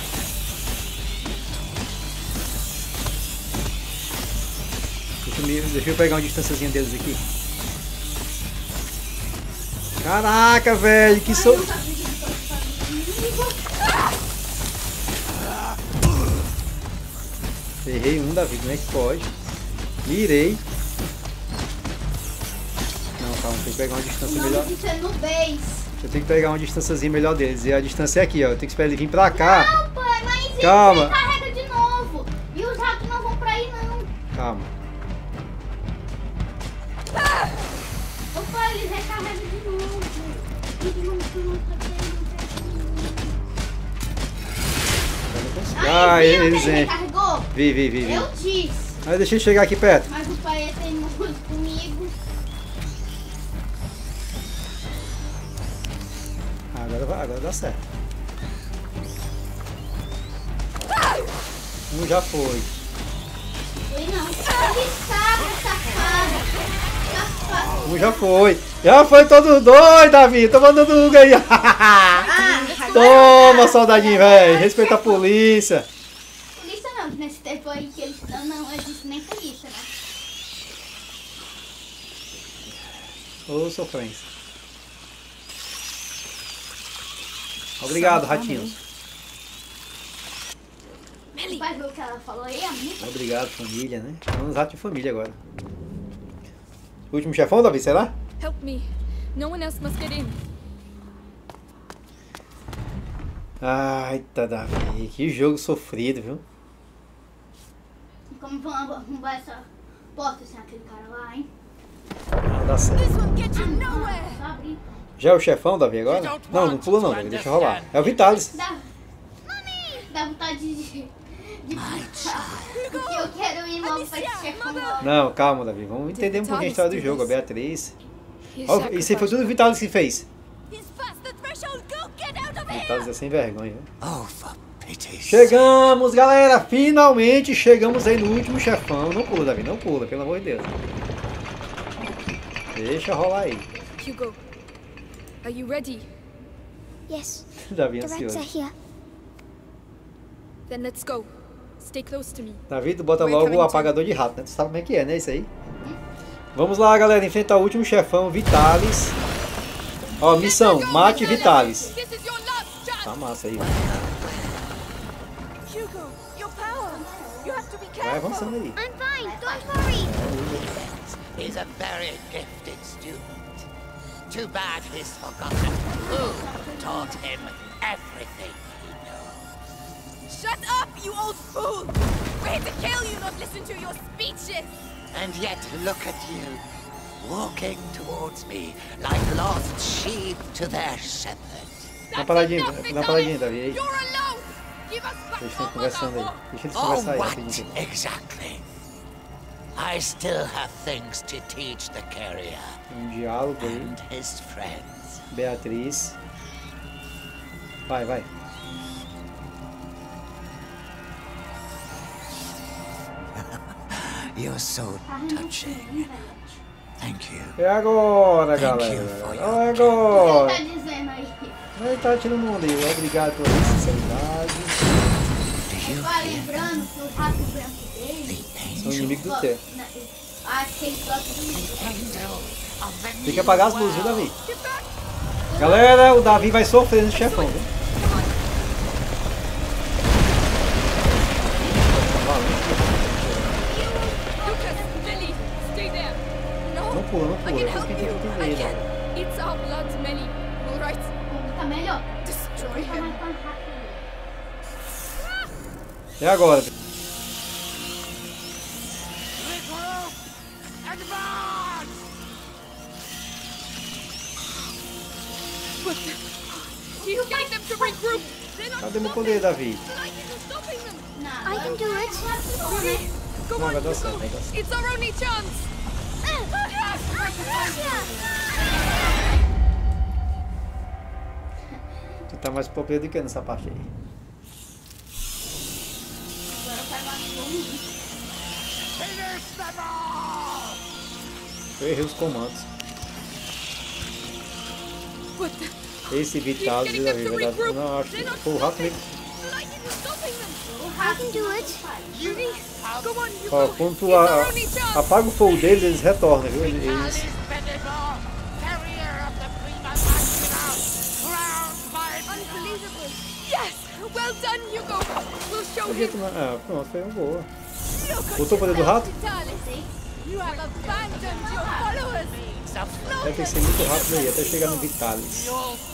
Deixa eu, me- deixa eu pegar uma distânciazinha deles aqui. Caraca, velho, que so... Errei um, Davi, como é que pode? Mirei. Não, calma, tem que pegar uma O distância nome melhor. disso é no base. Eu tenho que pegar uma distânciazinha melhor deles. E a distância é aqui, ó. Eu tenho que esperar ele vir pra cá. Não, pai, mas ele Calma. carrega de novo. E os ratos não vão pra aí, não. Calma. Ô, pai, eles recarregam de novo. Eles não não tá Ah, Aí, viu que eles ele vêm. recarregou? Vi, vi, vi, vi. Eu disse. Aí deixa eu chegar aqui perto. Mas o pai é teimoso comigo. Ah, agora, vai, agora dá certo. Um já foi. Foi não. Ele sabe, safado. Safado. Um já foi. Já foi todo doido, Davi. Tô mandando Hugo aí. Toma, soldadinho, velho. Respeita a polícia. Polícia não, nesse tempo aí que eles estão, não existe nem polícia, né? Ô, sofrência. Obrigado, ratinhos. O pai viu o que ela falou aí, amigo? Obrigado, família, né? Vamos rato de família agora. Último chefão, Davi, será? Help me. No one else must get in. Ai, tá, Davi. Que jogo sofrido, viu? Como vão arrombar essa porta sem aquele cara lá, hein? Não dá certo. This will get you nowhere. Só abrir. Já é o chefão, Davi, agora? Não, não pula não, Davi. Deixa rolar. É o Vitalis. Dá, dá vontade de... de porque eu quero ir logo pra esse chefão logo. Não, calma, Davi. Vamos entender um pouquinho a história do jogo. A Beatriz. He Ó, isso aí foi tudo o Vitalis que fez. He's past the threshold. Go get out of here. Vitalis é sem vergonha, viu? Oh, for pity's Chegamos, galera! Finalmente chegamos aí no último chefão. Não pula, Davi, não pula, pelo amor de Deus. Deixa rolar aí. Hugo, are you ready? Yes, Davi the rats ansioso. are here. Then let's go. Stay close to me. Davi, tu bota logo o apagador de rato, né? Tu sabe como é que é, né? Isso aí. Vamos lá, galera. Enfrentar o último chefão, Vitalis. Ó, missão. Mate Vitalis. This is your last chance. Tá massa aí. Hugo, your power. You have to be Vai careful. avançando aí. I'm fine, don't worry. He's a very gifted student. Too bad he's forgotten who taught him everything he knows. Shut up, you old fool! We're here to kill you, not listen to your speeches! And yet look at you, walking towards me like lost sheep to their shepherd. Dá uma paradinha, dá uma paradinha, Davi. Aí. You're alone! Give us back Eles estão our conversando aí. mother. Deixa eles Oh, conversar aí. what rapidinho. exactly? I still have things to teach the carrier Um diálogo aí. and his friends. Beatriz. Vai, vai. You're so touching. Thank you. É agora, Thank galera. you for É your O que agora. ele tá dizendo aí? Ele tá tirando mundo aí. Obrigado pela sinceridade. Do you Só lembrando que o rato branco dele... São inimigos do Té. Acho que eles gostam do... Tem que apagar as luzes, viu, Davi? Galera, o Davi vai sofrer no chefão, viu? Não pula, não pula. Depois que a gente tem que ver ele. It's our blood, Melly. All right. Tá melhor. Destroy him. E agora? He's getting them to regroup. Cadê meu poder, Davi? I can do it. Go Não, on, vai dar you certo, go. vai dar certo. It's our only chance. Tu tá mais poder do que nessa parte aí. Eu errei os comandos. Esse Vitalis, viu, Davi? Vai dar... Não, acho que foi o rato mesmo. I can do it. Ó, quando tu a, apaga o fogo deles, eles retornam, viu? Eles... Yes, well done, Hugo. We'll show him. Ah, pronto, foi uma boa. Botou o poder do rato? You have abandoned your followers. Vai ter que ser muito rápido aí, até chegar no Vitalis.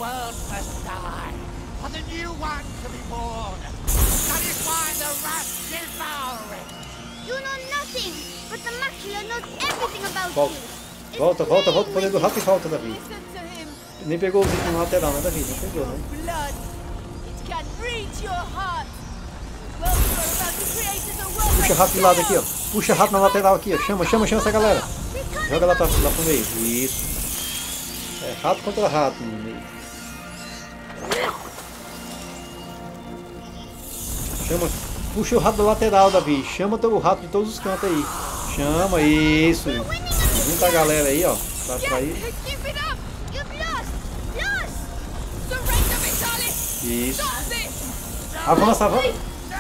Volta, volta, volta, volta o poder do rato e volta, Davi. Nem pegou os itens no lateral, né, Davi? Não pegou, né? Puxa rato de lado aqui, ó. Puxa rato na lateral aqui, ó. Chama, chama, chama essa galera. Joga lá, pra, lá pro meio. Isso. É rato contra rato no meio. Chama. Puxa o rato da lateral, Davi. Chama o rato de todos os cantos aí. Chama, isso. Junta a galera aí, ó. Pra, pra ir. Isso. Avança, avança.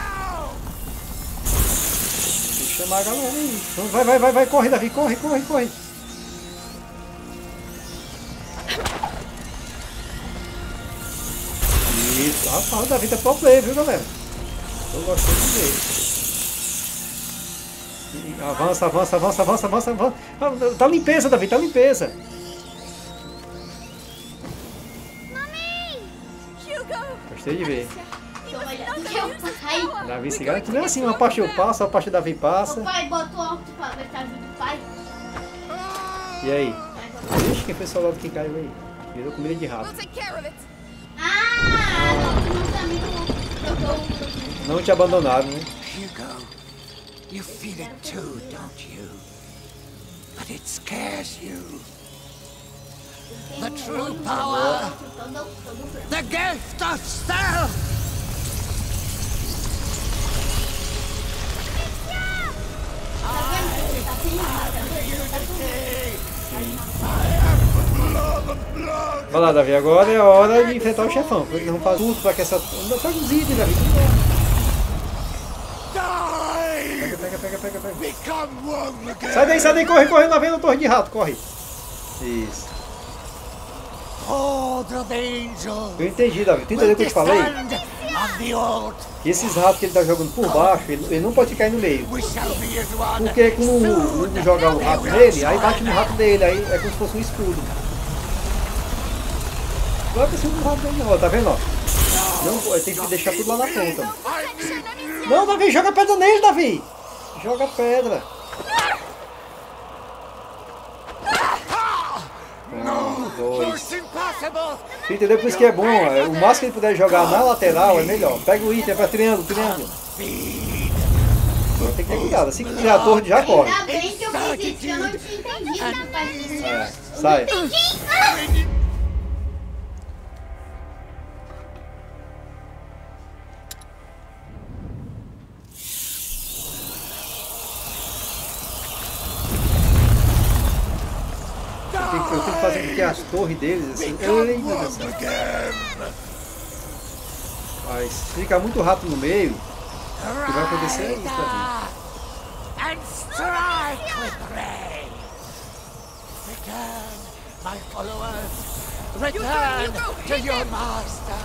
Chamar a galera aí. Vai, vai, vai, vai, corre, Davi, corre, corre, corre. Isso, rapaz, o Davi tá pro play, viu, galera? Tô gostando de ver. Avança, avança, avança, avança, avança, avança. Tá limpeza, Davi, tá limpeza. Gostei de ver. Davi se garante, não é assim, uma parte eu passo, a parte Davi passa. O pai botou alto para ver tá vindo o pai. E aí? Ixi, quem foi o soldado que caiu aí? Virou comida de rato. Ah, não, não te abandonaram, né? Hugo, you feel it too, don't you? But it scares you. The true power, the gift of self. Vai lá, Davi, agora é a hora de enfrentar o chefão. Eles vão fazer tudo para que essa... Pega os itens, Davi. Pega, pega, pega, pega, pega. Sai daí, sai daí, corre, corre, lá vem a torre de rato, corre. Isso. Eu entendi, Davi. Tu entendeu o que eu te falei? Que esses ratos que ele tá jogando por baixo, ele, ele não pode cair no meio. Porque como o Hugo jogar o rato nele, aí bate no rato dele, aí é como se fosse um escudo. Agora que o rato dele não, tá vendo, ó? Não, tem que deixar tudo lá na ponta. Não, Davi, joga pedra nele, Davi! Joga pedra. Um, dois. Entendeu? Por isso que é bom, o máximo que ele puder jogar na lateral é melhor. Pega o item, é pra triângulo, triângulo. Tem que ter cuidado, assim que tirar a torre já corre. Ainda bem que eu fiz isso, eu não tinha entendido. É, sai. Eu tenho, eu tenho que fazer com que as torres deles, assim, eu nem Mas se ficar muito rápido no meio, O que vai acontecer é isso, Davi. And strike with rage. Return, my followers. Return You go, you go. to your master.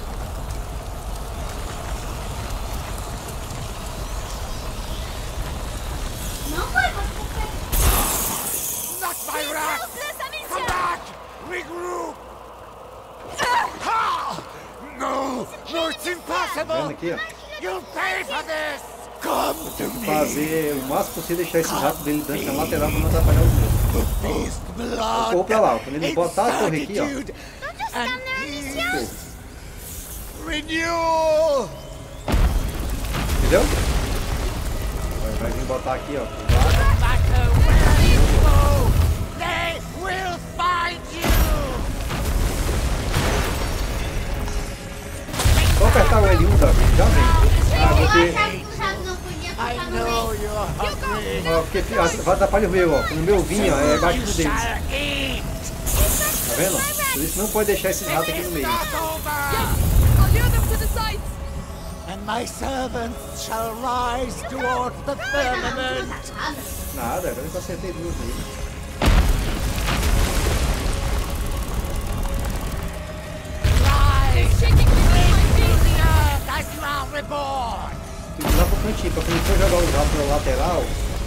Não foi você. Not my wrath. Come back. Regroup. Ah! No, no, it's Vendo impossible. aqui, ó. You'll pay for this. Come to me. Fazer o máximo possível, deixar esse rato dele dentro da lateral pra não atrapalhar os meus. Eu vou pra lá, ó. Quando ele botar a torre aqui, ó. Renewal. Entendeu? Vai, vai vir botar aqui, ó. No matter where you go, they will find you. Só apertar o L um, Davi, já vem. Ah, Eu você... achava que o rato não podia I ficar no know meio. you're hungry. Ó, porque vai atrapalhar o meu, ó. Quando o meu vinha, é baixo do deles. Shall eat. Tá vendo? Por isso não pode deixar esses ratos aqui no meio. Not over. I'll lure them to the sides. And my servants shall rise towards the firmament. Nada, agora eu acertei duas aí. Rise. Shaking me with my To feet. the earth as you are reborn. Tem que ir lá pro cantinho, pra quando ele for jogar os ratos pra lateral.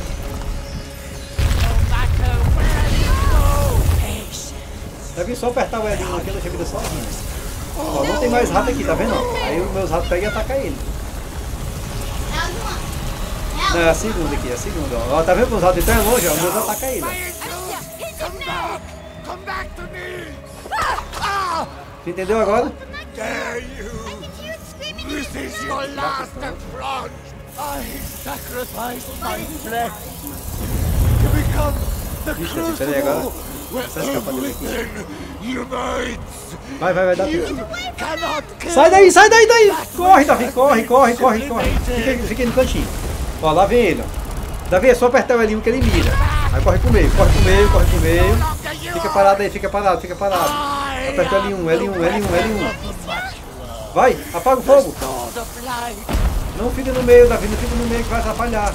No matter where you go, patience. Davi, só apertar o L um aqui, deixa a vida sozinha. Ó, não tem mais rato aqui, tá vendo? Ó? Aí os meus ratos pegam e atacam ele. É a última. É a Não, é a segunda aqui, é a segunda. Ó, tá vendo que os ratos estão longe? Ó, os meus atacam ele. ó. Come back. Come back to me. Ah! Você entendeu agora? Dare you? This is your last affront. I sacrifice my flesh to become the Vixe, Davi, peraí agora. crucible where Você escapa dele aqui. everything unites. Vai, vai, vai dar You tudo. cannot kill. Sai daí, sai daí, daí! Corre, Davi, corre, corre, corre, corre. Fica, fica aí no cantinho. Ó, lá vem ele, ó. Davi, é só apertar o L um que ele mira. Aí corre pro meio, corre pro meio, corre pro meio. Fica parado aí, fica parado, fica parado. Aperta L um, L um, L um, L um. Vai, apaga o fogo. Sword of light. Não fica no meio, Davi, não fica no meio que vai atrapalhar.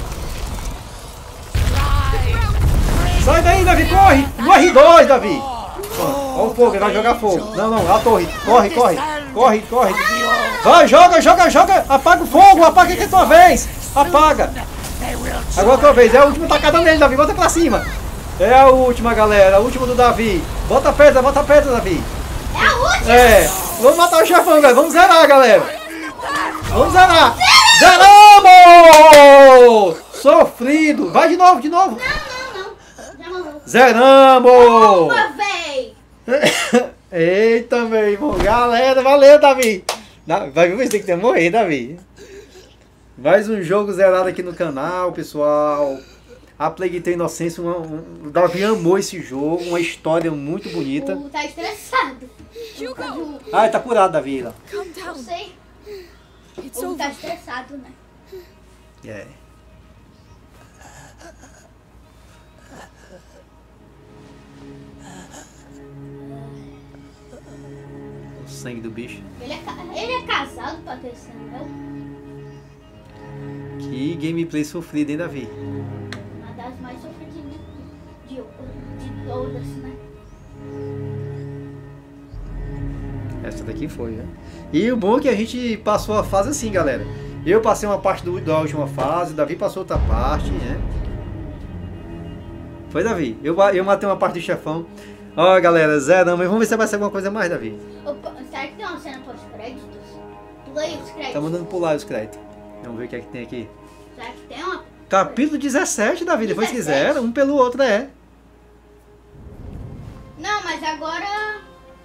Rise. Sai daí, Davi, corre! No R dois, Davi! Ó, ó o fogo, ele vai jogar fogo. Não, não, a torre. Corre, corre, corre, corre. Vai, joga, joga, joga. Apaga o fogo, apaga que é tua vez. Apaga. Agora é tua vez, é a última tacada nele, Davi, bota pra cima. É a última, galera, a última do Davi. Bota pedra, bota pedra, Davi. É a última. É, vamos matar o chefão, galera. Vamos zerar, galera. Vamos zerar. Zeramos! Sofrido. Vai de novo, de novo. Não, não, não. Já morreu. Zeramos! Uma vez. Eita, meu irmão. Galera, valeu, Davi. Vai ver se tem que ter morrer, Davi. Mais um jogo zerado aqui no canal, pessoal. A Plague Tale Inocência, um, um, o Davi amou esse jogo, uma história muito bonita. O tá estressado. Hugo, Ah, ele tá curado, Davi. Lá. calm Eu down. sei. It's O tá over. estressado, né? É. O sangue do bicho. Ele é, ca- ele é casado pra ter esse anel. Que gameplay sofrido, hein, Davi? Uma das mais sofridas de, de, de todas, né? Essa daqui foi, né? E o bom é que a gente passou a fase assim, galera. Eu passei uma parte do, da última fase, o Davi passou outra parte, né? Foi, Davi? Eu, eu matei uma parte do chefão. Ó, galera, zeramos. Vamos ver se vai ser alguma coisa mais, Davi. Opa, será que tem uma cena pós-créditos? Pula aí os créditos. Tá mandando pular os créditos. Vamos ver o que é que tem aqui. Será que tem uma? Capítulo dezessete, Davi. Depois que dezessete? quiser, um pelo outro, é. Não, mas agora...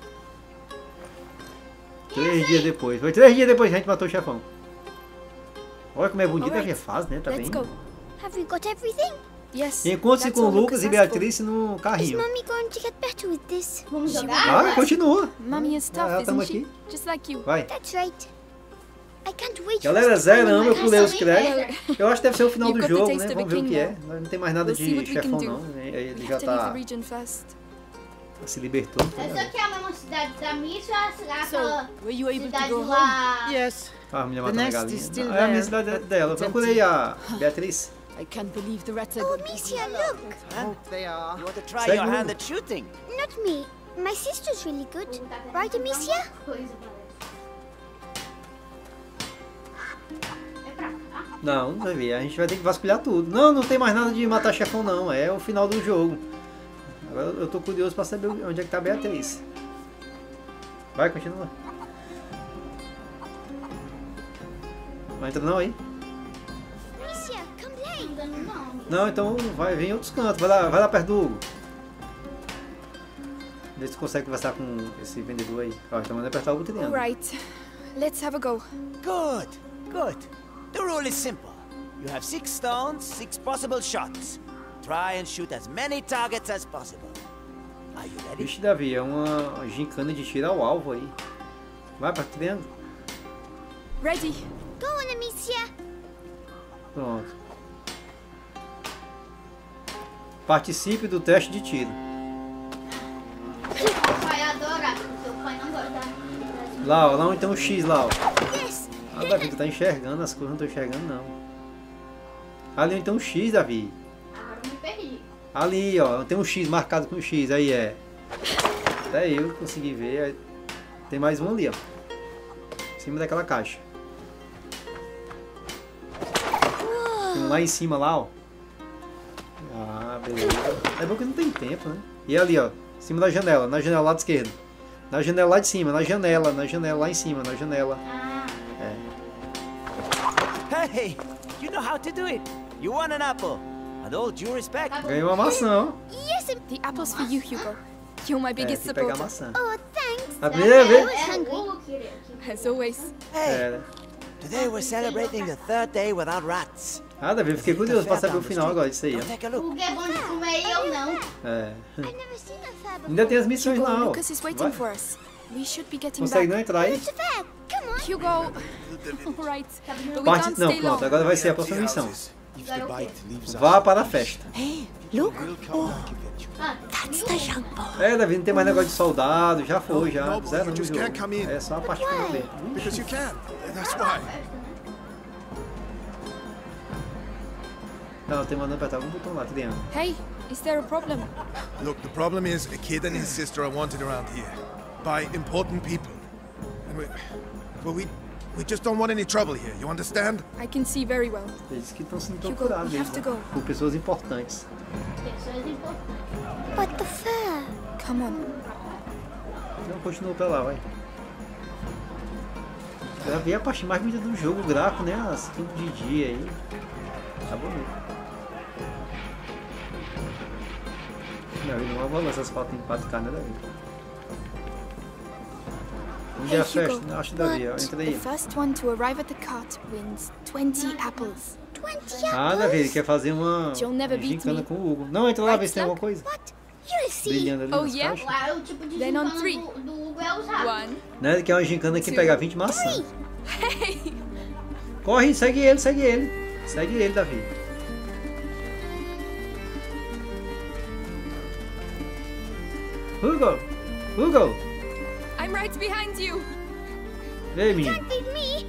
Três dias depois. Foi três dias depois que a gente matou o chefão. Olha como é bonita a fase, né? Tá bem. Let's go. Have you got everything? Yes. Encontre-se that's com all Lucas e asked for. Beatriz no Is carrinho. Mummy going to get better with this? Vamos She jogar? Ah, continua. Mommy is Ah, tough, tamo isn't she? aqui. Just like you. Vai. That's right. I can't wait Galera, for us to find zeramos, eu my pulei os castle. créditos. Eu acho que deve ser o final You do got the jogo, taste né? of a Vamos ver o king que é. now. Não tem mais nada We'll see de what we can chefão, do. não. Ele We já have to leave tá... the region first. se libertou. Essa aqui é a mesma cidade da Mícia, aquela So, were you able to cidade go home? lá... Yes. Ah, a menina The matando a nest galinha. is still Não, é a minha there, cidade but dela. it's Procurei a Beatriz. I can't believe the rats are Oh, good. Amicia, look! Hope they are. You want to try Segue your o- hand at shooting? Not me. My sister's really good. Right, Amicia? Coisa, parece. É pra cá. Não, não vai ver. A gente vai ter que vasculhar tudo. Não, não tem mais nada de matar chefão não. É o final do jogo. Agora eu tô curioso pra saber onde é que tá a Beatriz. Vai, continua. Não entra não aí? Amicia, come play! Ainda não. Não, então vai, vem em outros cantos. Vai lá, vai lá perto do Hugo. Vê se tu consegue conversar com esse vendedor aí. Ó, então manda apertar o botão. Alright, let's have a go. Good, good. The rule is simple. You have six stones, six possible shots. Try and shoot as many targets as possible. Are you ready? Vixe, Davi, é uma gincana de tiro ao alvo aí. Vai pra triângulo. Ready? Go on, Amicia! Pronto. Participe do teste de tiro. Seu pai adora, seu pai não gosta da... Lá, ó, lá onde tem um X lá, ó. Yes! Ah, Davi, tu tá enxergando as coisas, não tô enxergando não. Ali onde tem um X, Davi. Agora eu me perdi. Ali, ó, tem um X marcado com um X, aí é. Até eu consegui ver. Aí tem mais um ali, ó. Em cima daquela caixa. Tem um lá em cima, lá, ó. Ah, beleza. É bom que não tem tempo, né? E ali, ó, em cima da janela, na janela lá de esquerda. Na janela lá de cima, na janela, na janela lá em cima, na janela. Ah, É. Hey, you know how to do it. You won an apple. And all due respect. Ganhei uma maçã, ó. Yes, Am- The apple's for you, Hugo. You're my É, tem biggest que pegar a supporter. maçã. Oh, thanks! A primeira vez. é o Hugo queria. As always. Hey, É. today we're celebrating the third day without rats. Ah, Davi, eu fiquei curioso pra saber o final agora disso aí, Now ó. take a O look. Hugo é bom de comer e eu não. É. I've never seen a fair before. Ainda tem as missões Hugo, lá, ó. Lucas is waiting Vai. for us. We should be getting Consegue não back. entrar aí? It's a fair. Come on. Hugo. Alright, but we Parte... can't Não, stay pronto, long. agora vai ser a próxima missão. If the bite leaves us, Vá para a festa. Hey, look. we'll come back eventually. Ah, That's the young boy. É, Davi, não tem mais negócio de soldado, já foi, já. No, Zero you no just jogo. can't come in. É só a parte final dele. Because you can. That's why. Não, tem mandando apertar algum botão lá, triângulo. Hey, is there a problem? Look, the problem is a kid and his sister are wanted around here by important people. And we, well, we, we just don't want any trouble here. You understand? I can see very well. Eles que estão sendo Hugo, procurados, we eles, have to né? go. Por pessoas importantes. pessoas importantes. But the fair. Come on. Não, continua pra lá, vai. Já vi a parte mais bonita do jogo, o gráfico, né? As tempo de dia aí. Tá bonito. Não, ele não vai balançar essas fotos em quatro K, né, Davi? Onde é Hey, a festa? Hugo, Não, acho que Davi, ó. Entra The aí. first one to arrive at the cart wins twenty apples. Twenty Ah, Davi, ele quer fazer uma You'll never beat gincana me. com o Hugo. Não, entra lá, Right, vê se tem Slug? alguma coisa. What? You'll see. Brilhando ali Oh, nas yeah? caixas. Lá é o tipo de Then on gincana three. do, do Hugo é usado. One. Né? Ele quer uma gincana que Two. pegar vinte maçãs. Hey! Corre, segue ele, segue ele. Segue ele, Davi. Hugo! Hugo! I'm right behind you. Vem, menino. Can't beat me.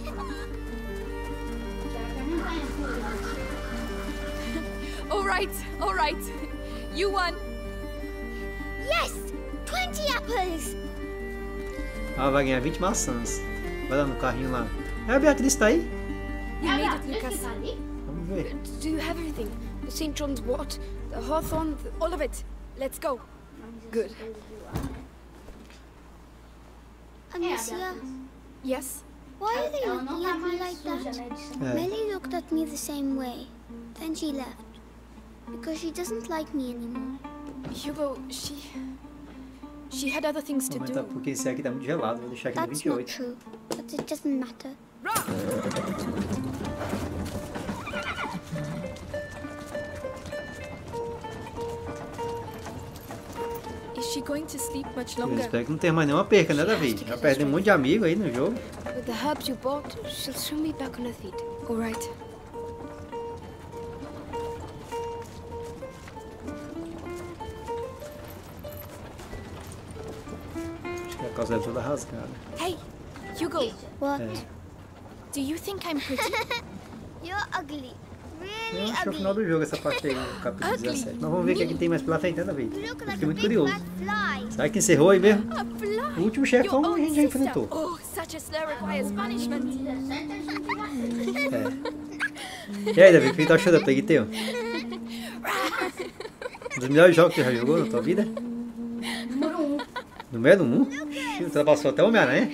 Alright, alright. You won. Yes, twenty apples. Ah, vai ganhar vinte maçãs. Vai lá no carrinho lá. É, a Beatriz tá aí? You É, made a it, Beatriz Lucas. que tá ali? Vamos ver. Do you have everything? The Saint John's wort, the hawthorn, the... All of it. Let's go. Good. Amicia, Yes? why are they Ela não looking tá at me mais like suja, that? né? de sangue. É. Melly looked at me the same way. Then she left. Because she doesn't like me anymore. Hugo, she... She had other things to Vou aumentar do. porque esse aqui tá muito gelado. Vou deixar aqui no That's vinte e not oito. true. But it doesn't matter. Is she going to sleep much Eu longer? espero que não tenha mais nenhuma perca, né, Davi? Já perdeu um monte de amigo aí no jogo. With the herbs you bought, she'll soon be back on her feet. Alright. causa dela toda rasgada. Hey, Hugo. What? É. Do you think I'm pretty? You're ugly. Eu Really acho que é o ugly. final do jogo essa parte aí, o capítulo dezessete. Mas vamos ver o que, é que tem mais pela frente, né, Davi? You look Eu like fiquei a muito big curioso. fat fly. Será que encerrou aí mesmo? A fly. O último chefão Your a gente own já sister. enfrentou. Oh, such a slur requires punishment. É. E aí, Davi, o que tá achando da Plague Tale? Um dos melhores jogos que você já jogou na tua vida? Número um. Número um? Xiii, ultrapassou até o Homem-Aranha.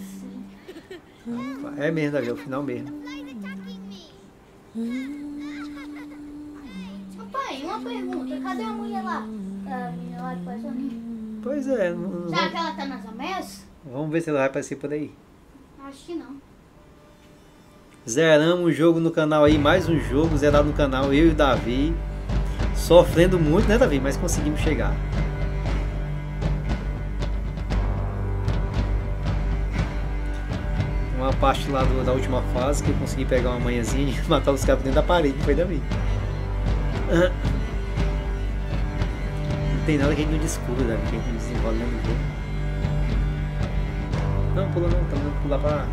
É mesmo, Davi, é o final mesmo. Pai, uma pergunta. Cadê a mulher lá? A menina lá que faz a minha. Pois é. Não, Será não... que ela tá nas ameaças? Vamos ver se ela vai aparecer por aí. Acho que não. Zeramos o jogo no canal aí, mais um jogo zerado no canal, eu e o Davi. Sofrendo muito, né, Davi? Mas conseguimos chegar. Uma parte lá do, da última fase que eu consegui pegar uma manhãzinha e matar os caras dentro da parede, foi Davi. Não tem nada que a gente não descubra, Davi, que a gente desenvolve no jogo. Não, pula não, estamos indo pular pra...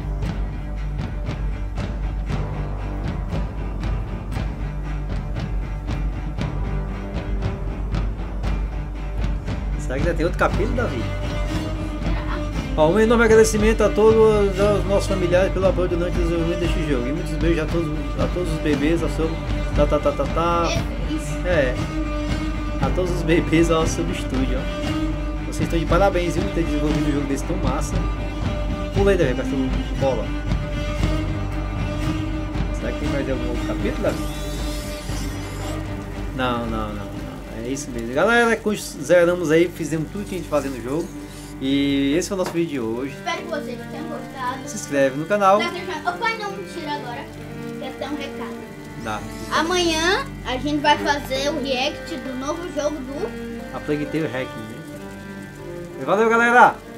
Será que ainda tem outro capítulo, Davi? Ó, um enorme agradecimento a todos os nossos familiares pelo apoio durante o desenvolvimento deste jogo. E muitos beijos a todos, a todos os bebês, ao seu... Tá, tá, tá, tá, tá. É. A todos os bebês ao seu estúdio, ó. Vocês estão de parabéns, viu? Por ter desenvolvido um jogo desse tão massa. Pula aí, Davi, pra tu bola. Será que tem mais algum outro capítulo, Davi? Não, não, não, não. É isso mesmo. Galera, zeramos aí, fizemos tudo que a gente fazia no jogo. E esse foi o nosso vídeo de hoje. Espero que vocês tenham gostado. Se inscreve no canal. O pai não me tira agora. Quer ter um recado. Dá. Amanhã a gente vai fazer o react do novo jogo do... A Plague Tale Hacking, né? Valeu, galera!